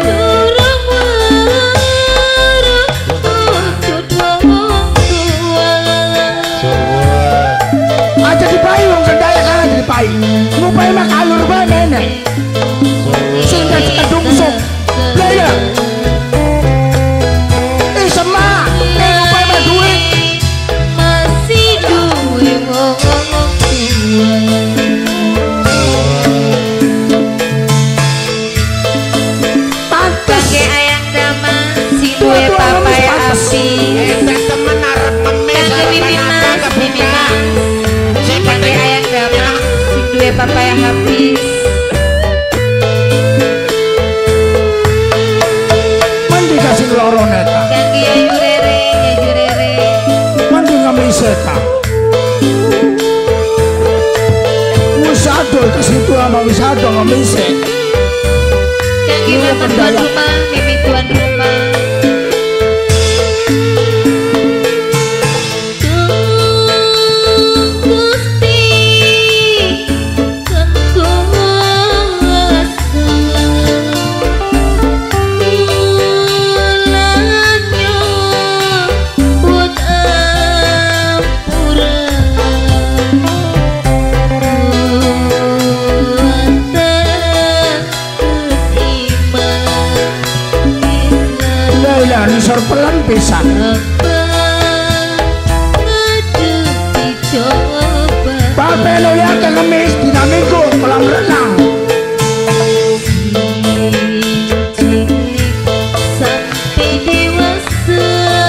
aja di pai wong kendaya kan aja di pai ngupai mak alur bae menek sing dadi kedung sok lah ya eh semak eh ngupai mak duit Masih duwe wong pantes kangge ayang jaman, si duwe Tua-tua papa ngemis ya pantes. api. enggak temen arep ngemis Kangge arep Mimin apa Mas, Mimin kebuka Mas, si kangge penting ayang jaman, si duwe papa ya habis. man dikasih loro neta Kangge ayu rere, ayu rere. man di ngemis eta wis adol kasih tua sama wis adol ngemis Kangge Iya, mama tuan pendaya. rumah, mimi tuan rumah. Gusti kan kuasa bulannya buat ampura Laila nisor pelan pisan Pape lo ya ke ngemis dinamiku kolam renang sampai dewasa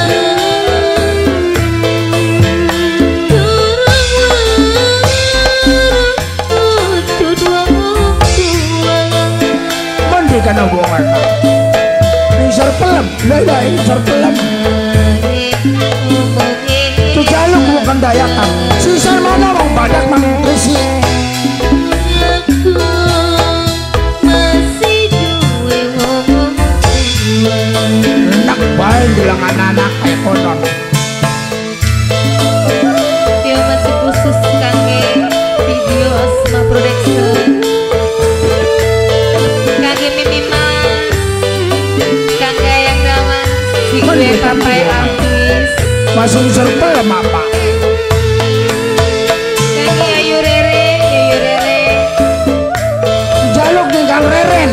mandi kana hubungan nisor pelan Laila nisor pelan Hari masih serpelem apa? Kaki Ayu Rere, Ayu Rere. Jaluk nih Kang Reren.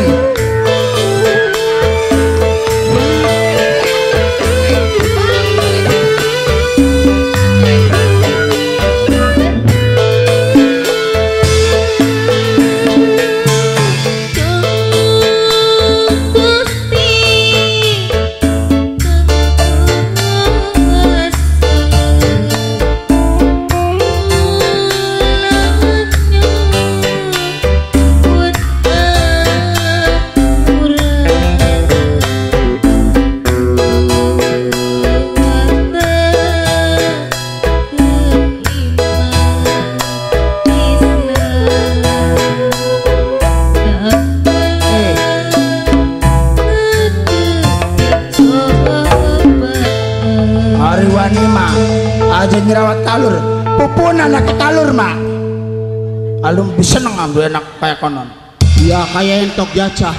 Hariwani mah aja nyerawat kalur, pupun anak kalur mah. Alum bisa ngambil enak kayak konon. Ya kayak entok jajah.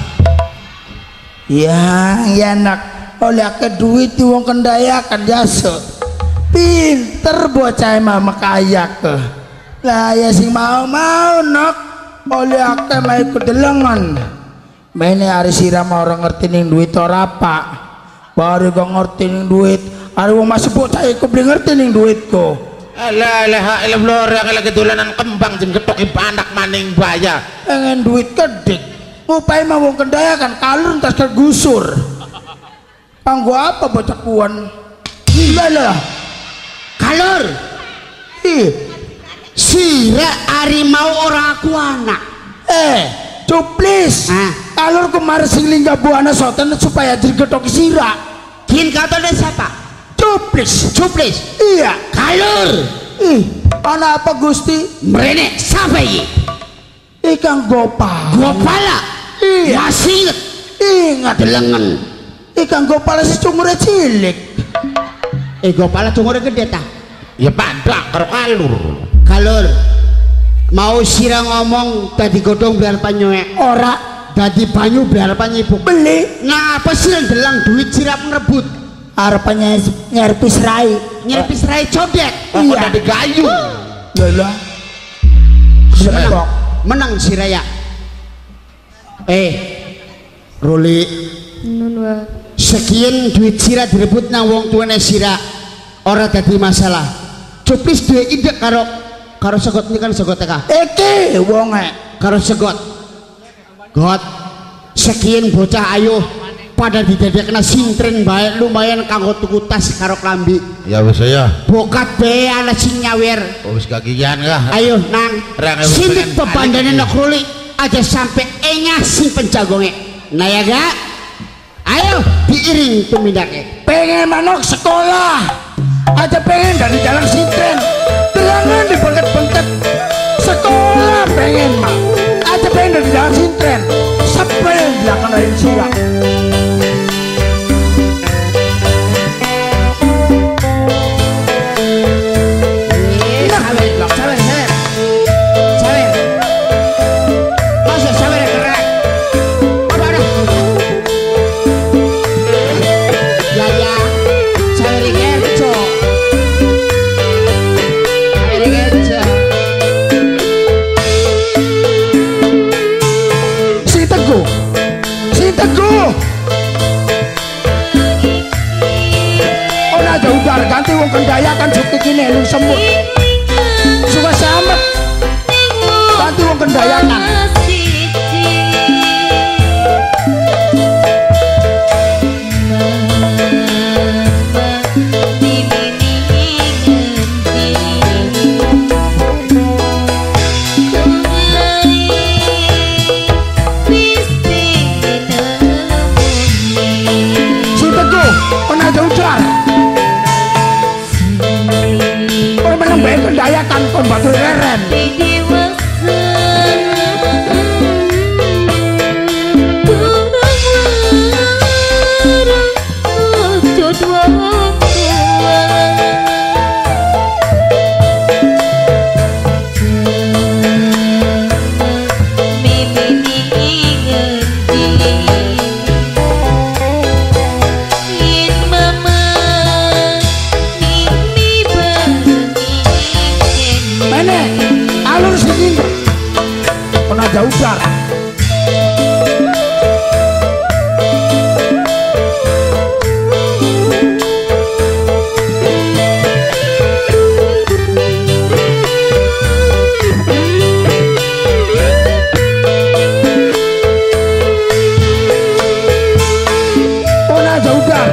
Ya, ya enak. Oleh ke duit di wong kendayakan jasa. Pinter bocah mah makayak ke. Lah ya sing mau mau nok. Oleh ke mah ikut delengan. Mene hari siram orang ngerti ning duit ora apa. Baru gak ngerti ning duit. Hari wong masih bocah ikut beli ngerti ning duitku. Alah ilaha illallah yang lagi dolanan kembang jeung getoki anak maning baya. Pengen duit kedik. Upai mah wong kendayakan kalur entas kegusur. Kanggo apa bocah kuan? Gila lah. Kalur. Ih, Sira harimau ora aku anak. eh, cuplis. Ah. Kalur kemarin sing lingga buana soten supaya digetok sira. Kin katanya siapa? Cuplis. Cuplis. Iya. Kalur. Ih, ana apa Gusti? Mrene siapa ini? Ikan Gopal. Gopala. Iya. Masih inget. Ingat Delengen. ikan Gopal si cumure cilik. Eh Gopala cungure gede ta? Ya pada karo kalur. Kalur. Mau sira ngomong tadi godong biar panyoek. Ora Dadi banyu biar panyibuk. beli Ngapa sih yang delang duit sirap ngerebut? harapannya nyerpis rai. Nyerpis rai cobek. Oh, Iya. udah digayu. Yalah. Menang, Sepok. menang si Raya. Eh, Ruli, Nun wa. sekian duit sira direbut nang wong tuane sira. Ora dadi masalah. Cuplis duwe ide karo karo segot ini kan segot ka. Iki wonge. Karo segot. Got. Sekian bocah ayo pada didadekna sintren bae lumayan kanggo tuku tas karo klambi. Ya wis ya. Bokat bae ana sing nyawer. Oh, wis kagian kah? Ayo nang Rang, ayo, sindik pengen pebandane balik. nak Ruli aja sampai engah sing penjagonge. Nah ya gak? Ayo diiring tumindake. Pengen manok sekolah aja pengen dari jalan sintren terangan di bengket-bengket sekolah pengen mah aja pengen dari jalan sintren sampai yang belakang dari siang. Sawer, sawer, sawer. Sawer. Masuk sawer gerak. Apa ada? Ya ya. Sawer kerja. Sawer kerja. Si Teguh, si Teguh. Oh nah jauh udah ganti wong kendayakan suki gini lu semut. Suka samet ganti wong kendayakan. Si Teguh, oh nah jauh udah. Oh menang baik kendayakan kon batu reren. nada udar. Oh nada udar.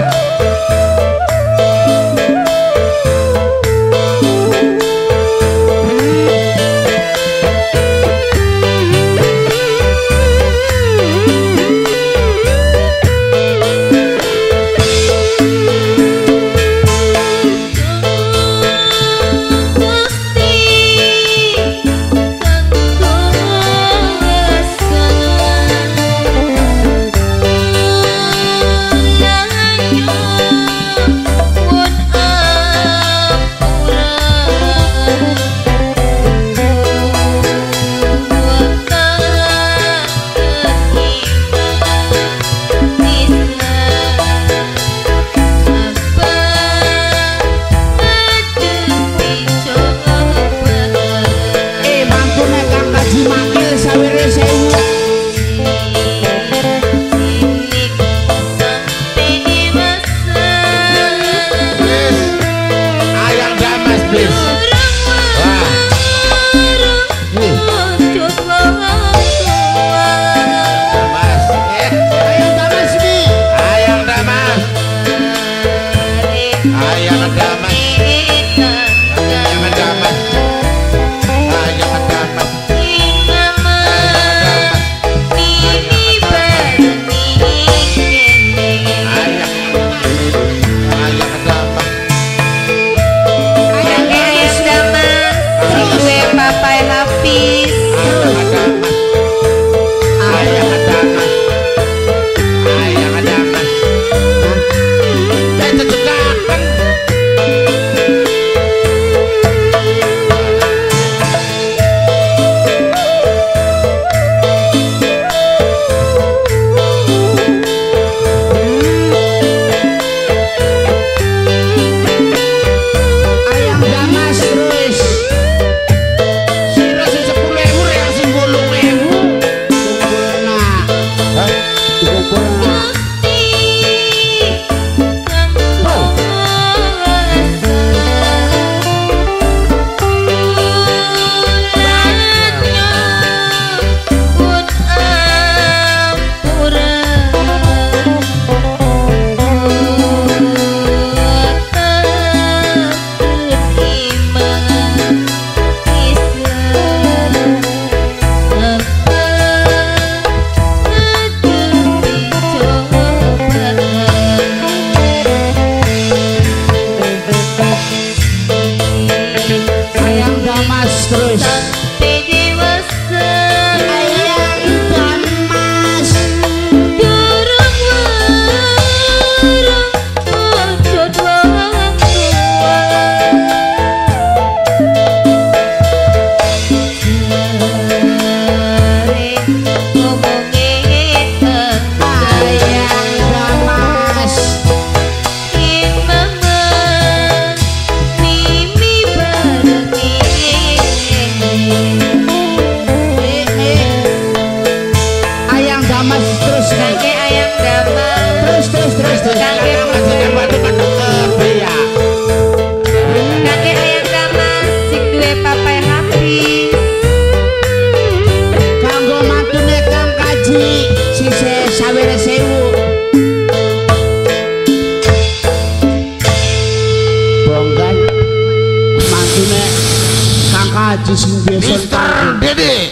Mister Dede.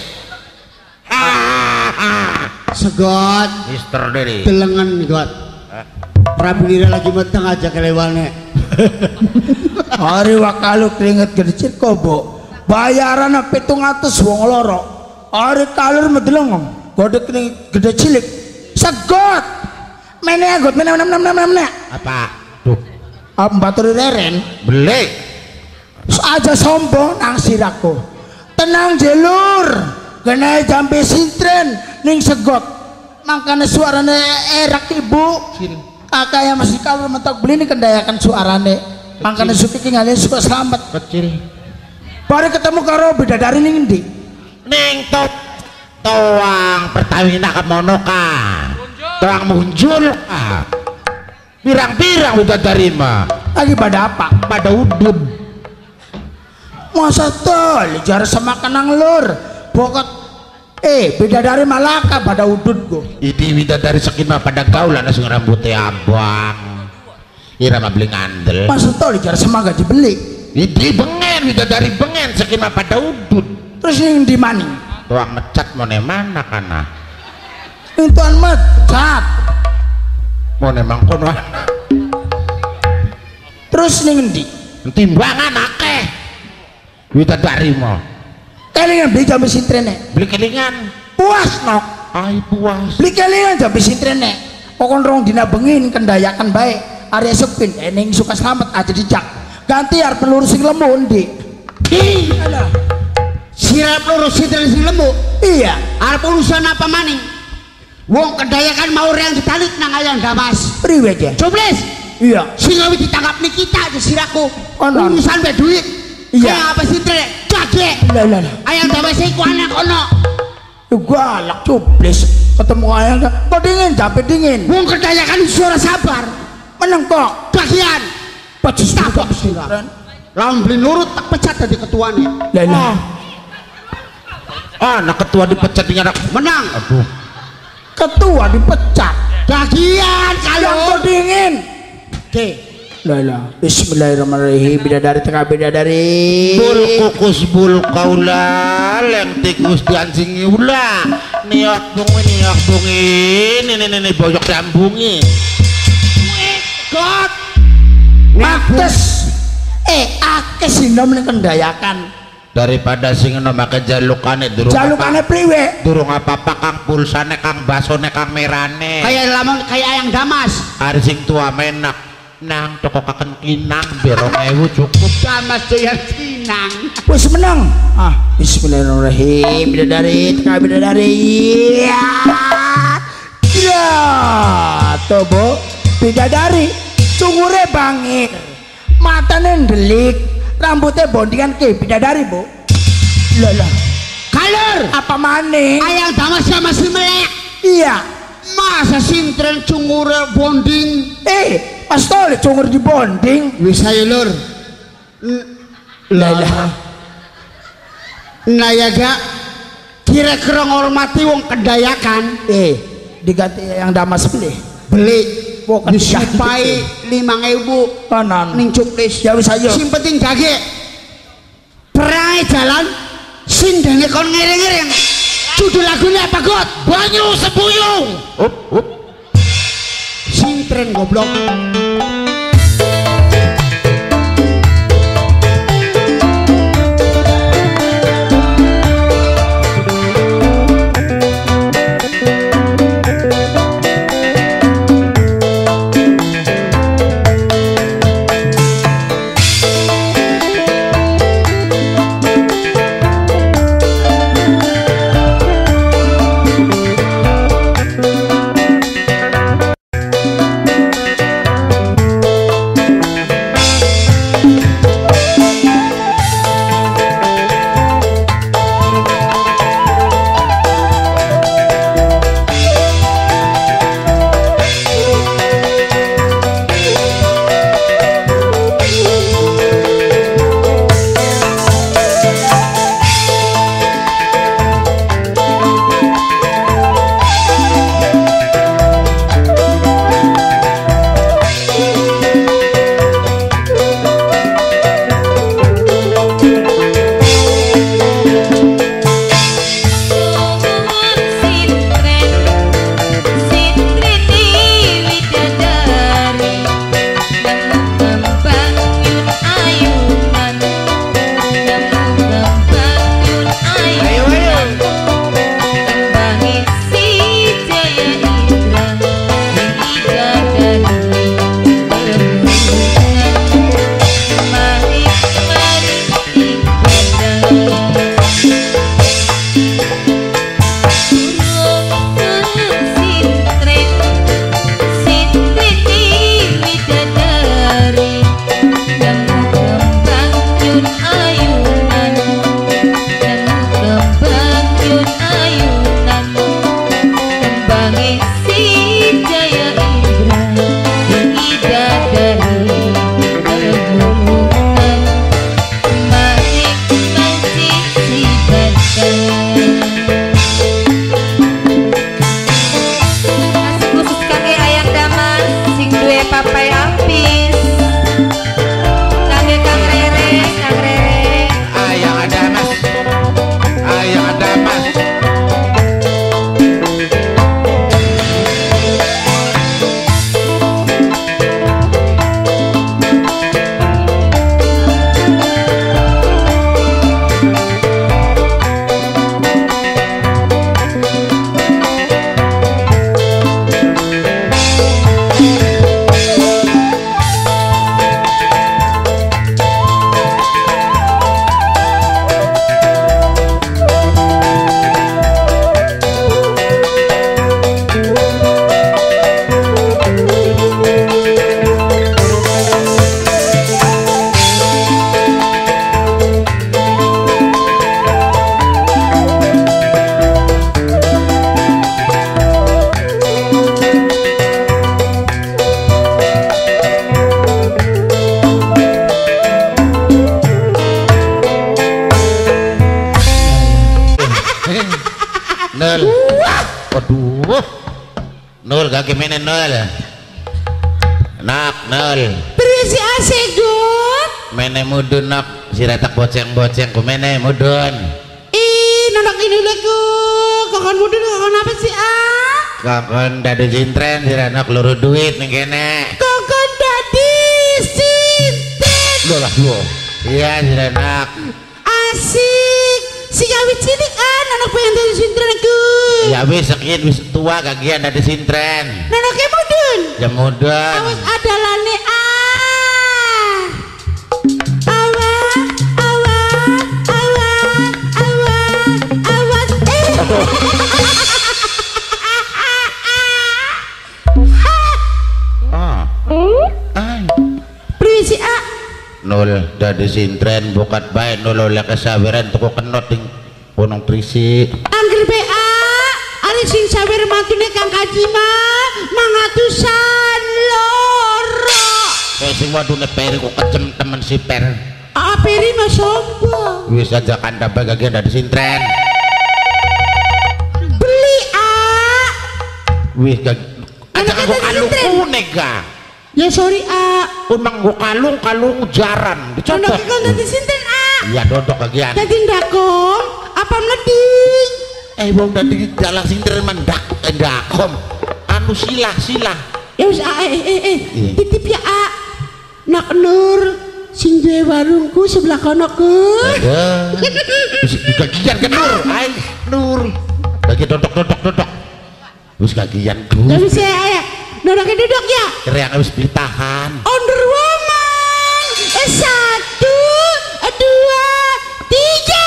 Segot. Mister Dede. Delengan got. Prabinira lagi meteng aja kelewane. Hari wakalu keringet gede kobo. Bayaran pitung atus wong loro. Hari kalur medelengong. Gede keringet gede cilik. Segot. Mene agot mene mene mene mene. Apa? Duh. Apa batur leren? Beli. Aja sombong nang siraku. Tenang jelur. Kena jambe sintren ning segot. Makanya suarane erak ibu. Kakak yang masih kalur mentok beli ini kendayakan suarane. Makanya suki kalian suka selamat. Kecil. Baru ketemu karo bidadari ning ndi? Ning top toang Pertamina kemono ka toang muncul ah. Pirang-pirang udah terima lagi pada apa? Pada udud Masa tol jar sama kenang lur bokot eh bidadari Malaka pada udud go ini bidadari sekina pada gaulan langsung rambutnya abang irama beli ngandel Masa tol jar sama gaji beli ini bengen bidadari bengen sekina pada udud terus yang di mana? tuang mecat mau mana kana intuan mecat mau nemang kono terus ning endi timbangan akeh bidadari mau kelingan beli jambi sintrene beli kelingan puas nok ay puas beli kelingan jambi sintrene pokon rong dina bengin kendayakan baik Arya Supin eneng suka selamat aja dijak ganti arep peluru sing lemu ndi Ih, sirap lurus sinten sing lembu. iya Arep urusan apa maning? Wong kedayakan mau yang ditalit nang ayang damas. priwe ya Cobles, iya sing ngawi ditangkap nikita aja siraku. Ono. Urusan be duit. Iya. Kayak apa sinten? Kage. lah lah lah Ayang damas iku anak ono. galak cuplis ketemu ayang kok dingin capek dingin Wong kedayakan suara sabar. meneng kok Bagian pecus tabok sira. Lawan beli nurut tak pecat dari ketuanya. lah lah ah anak ketua dipecat di nyarak Menang. aduh ketua dipecat Bagian yang kalau dingin Oke. lah lah bismillahirrahmanirrahim bidadari tengah bidadari bul kukus bul kaula leng tikus diancingi ulah niok bungi niok bungi ini ini ini boyok diambungi God. mates eh akeh sinom ning kendayakan daripada sing ono make jalukane durung jalukane apa priwe durung apa-apa kang pulsane kang basone kang merane Kayak lamun kayak ayang damas. hari sing tua menak nang toko kaken kinang berong ewu cukup Damas doyan sinang. wis menang ah bismillahirrahmanirrahim bidadari tengah bidadari ya ya tobo bidadari cungure bangit matane ndelik rambutnya bondingan ke bidadari bu lala Kalur. apa maning Ayang damas sama si melek. iya Masa sintren cungure bonding. eh pas tole cungur di bonding Wis ayo lur. lala Nayaga kira-kira ngormati wong kedayakan eh diganti yang damas beli beli Wah, disupai lima ribu kanan ning cuplis. ya wis ayo Sing penting gage perangai jalan sing dene kon ngiring-ngiring judul lagunya apa God? banyu sebuyung up up Sintren goblok. Nol. Waduh. Nol kaki mana nol. Nak nol. Berisi asegut. Mene mudun nak siratak boceng-boceng ku mene mudun. Ih, nonak ini lagu. Kakon mudun kakon apa sih ah? Kakon dadi jintren siratak luru duit nih kene. Kakon dadi sinten. Lo lah lo. Iya siratak. Asik. Si kawit cilik an anak pengen dadi sintren aku. Ya wis sekian wis tua kagian dadi sintren. Nonaknya mudun. Ya mudun. Awas ada lane ah. Awas, awas, awas, awas, awas. Eh. Ah. Ay. Perisi ah. Nol dadi sintren bukat bae nol oleh kesabaran tuku kenot ding punong trisi. Angger B A. Ari sing sawer mantune Kang Kajima mangatusan loro. Kayak sing wadune peri kok kejem temen si per. Ah peri mah sombong. Wis aja kanda bagian dadi sintren. Beli A. Wis gak aja kanggo kalung kuning ga. Ya sorry A. Unang go kalung kalung jaran dicopot. Nonok ikon dadi sinten A. Iya dodok kagian. Dadi ndakom apa mleding? Eh wong dadi dalang sintren mendak ndakom. Anu silah silah. Ya wis A eh eh eh Iya. titip ya A. Nak Nur sing duwe warungku sebelah kono ku. Ada. Wis kagian ke Nur. Ai Nur. Lagi dodok dodok dodok. Wis kagian Ya ku. wis ya ya. Nonoknya duduk ya. Kreak wis ditahan. Wonder Woman. Eh, satu, dua, tiga.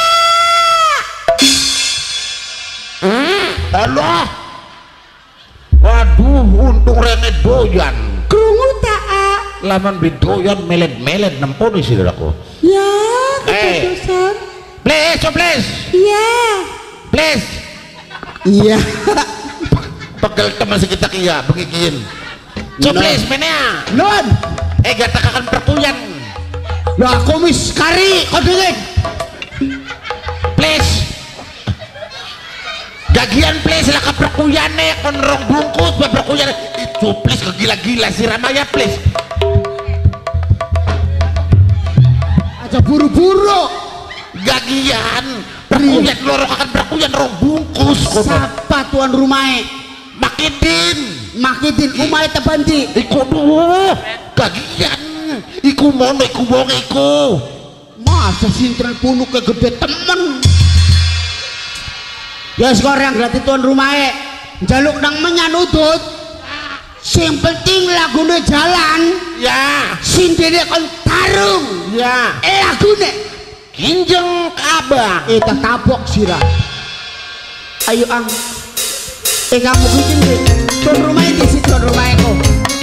Halo. Waduh, untung rene doyan. Krungu tak A? Laman bidoyan melet-melet nemponi sih aku. Ya, Eh. keputusan. Please, oh please, Ya. please. Iya. Pegel teman sekitar kia, begigin. So No. please, menea. Non. Eh, gak takakan perkuyan. Lah komis kari kau dengen. Please. Gagian please lah ke perkuyan nih, kon rong bungkus ba perkuyan. Itu please kegila-gila si Ramaya please. Aja buru-buru. Gagian perkuyan lorong akan perkuyan rong bungkus. Siapa tuan rumahnya? Makidin. Makidin umay tebanti. Iku dulu gagian. Iku mono iku wong iku. Masa sintren punuk ke gede temen. Ya sekarang berarti tuan rumahnya jaluk nang menyanudut. Sing penting lagune jalan. Ya, Sintene kon tarung. ya. Lagune Kinjeng kabah. eh tak tabok sirah. Ayo ang. Eh kamu kucing deh. Tuan rumahnya di situ tuan rumahnya kok.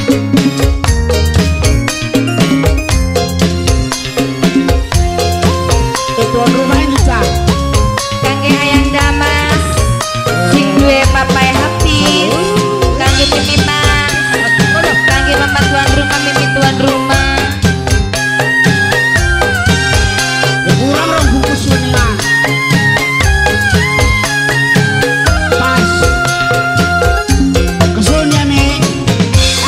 Eh tuan rumahnya bisa. Kangge Ayang Damas sing duwe papai Hafiz, kangge Mimi Mas, kangge mama tuan rumah, Mimi tuan rumah. Ya kurang rong bungkus kuningan. Pas. Kesun ya Mi.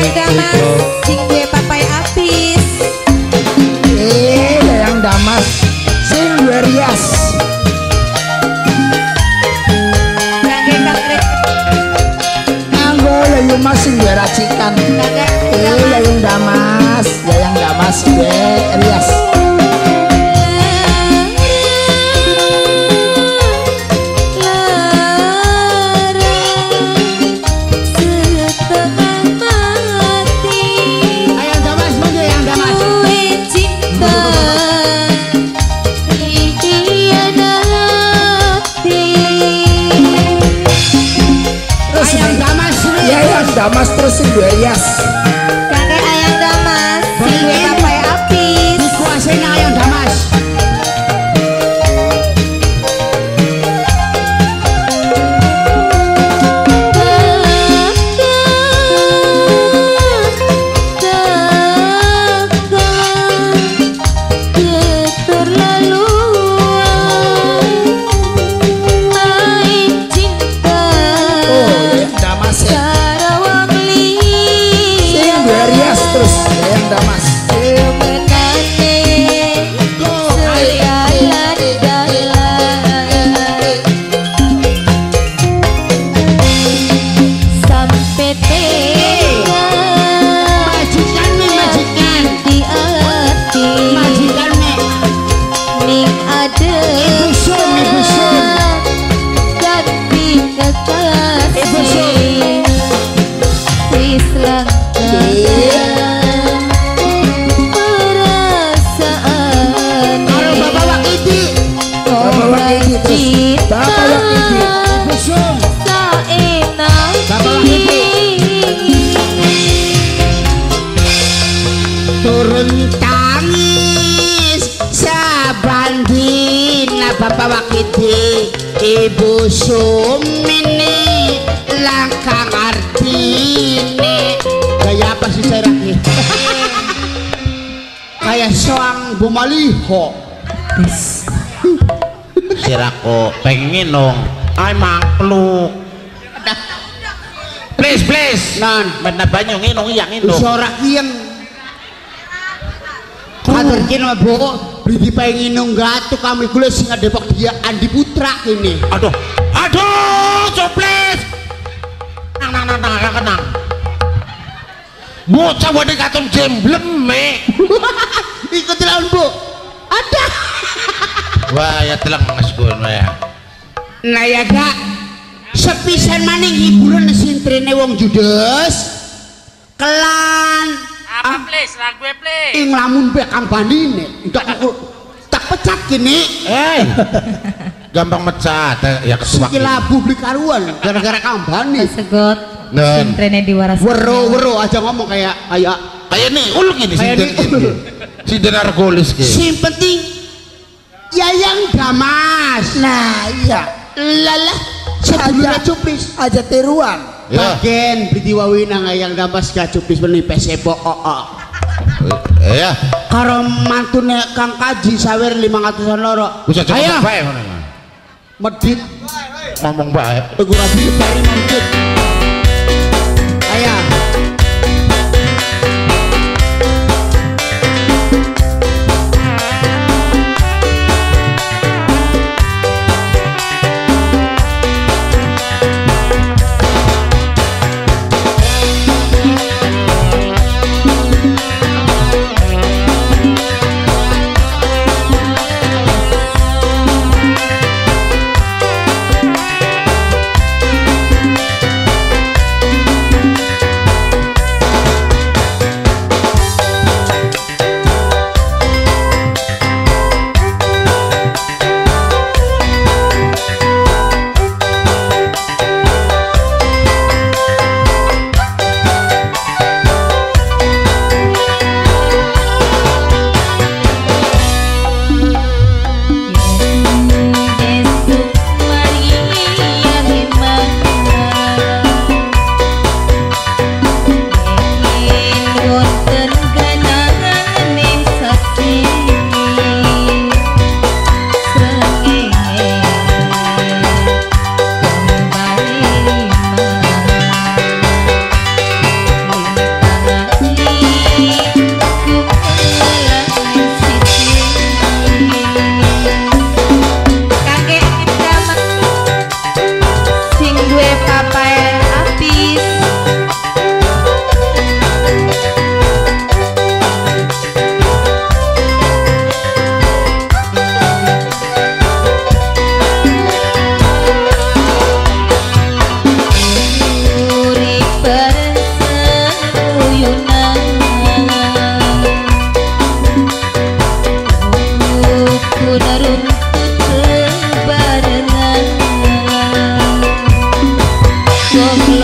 Ayang Damas sing duwe papai apis. Eh, Ayang Damas sing duwe rias. Kangge Kang Rek. Anggo Yayu Mas sing duwe racikan. Kangge Eh, Ayang Damas, Ayang Damas duwe rias. Ayang Damas monggo Ayang Damas. Terus Ayang Damas ya Ayang Damas terus sing duwe rias. Kangge Ayang Damas sing duwe papai apis. dikuasain nang Ayang Damas. Oh, Ayang Damas ya. Sing duwe rias terus Ayang Damas. Sampai tega Majikan nih majikan. di hati Majikan nih. ning ada Ibu Sum, Ibu Sum. tapi Ibu Sum. kekasih wis langganan perasaan Kalau Bapak Wakiti, Bapak Wakiti terus. Bapak Wakiti. Ibu Sum. saenang Bapak Wakiti. Turun tangis saban dina Bapak Wakiti, Ibu Sumini langkang artine. Gaya apa sih saya lagi? Kayak soang Bumaliho. Sirako pengen dong. Ay mangkluk. Please please. Nan, Mana banyak nginong iya nginong. sorak yang kader kini mah bu, beli pengen nunggatu kami kuliah singa Depok dia Andi Putra ini. Aduh, aduh, coples. Nang nang nang nang nang nang. Bocah wadah katon jemblem me. Ikut lawan bu, ada. Wah ya telang ngasgun ya. Nah ya gak, sepisan maning hiburan sintrine wong judes, kelan. Apa please? Lagu please. Ing lamun be kang bandine, tak aku tak pecat gini. Eh, gampang mecat ya kesuak. Iki labu beli karuan gara-gara kang bani. segot Dan sintrene diwaras Wero-wero aja ngomong kayak kayak kayak nih ul gini Kayak sinden nih, ul. gini. Sinden argolis ke. sing penting Yayang Damas. Nah, iya. Lalah sedulurnya cuplis Aja tiruan. Ya. bagian bitiwawi nang Yayang Damas gak cuplis meni pesebo oo. Eh ya. Karo mantune Kang Kaji sawer lima ratusan loro. Bisa coba Ayo bae ngono. medit Ngomong bae. tegur abi bari medit. Ayo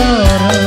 loro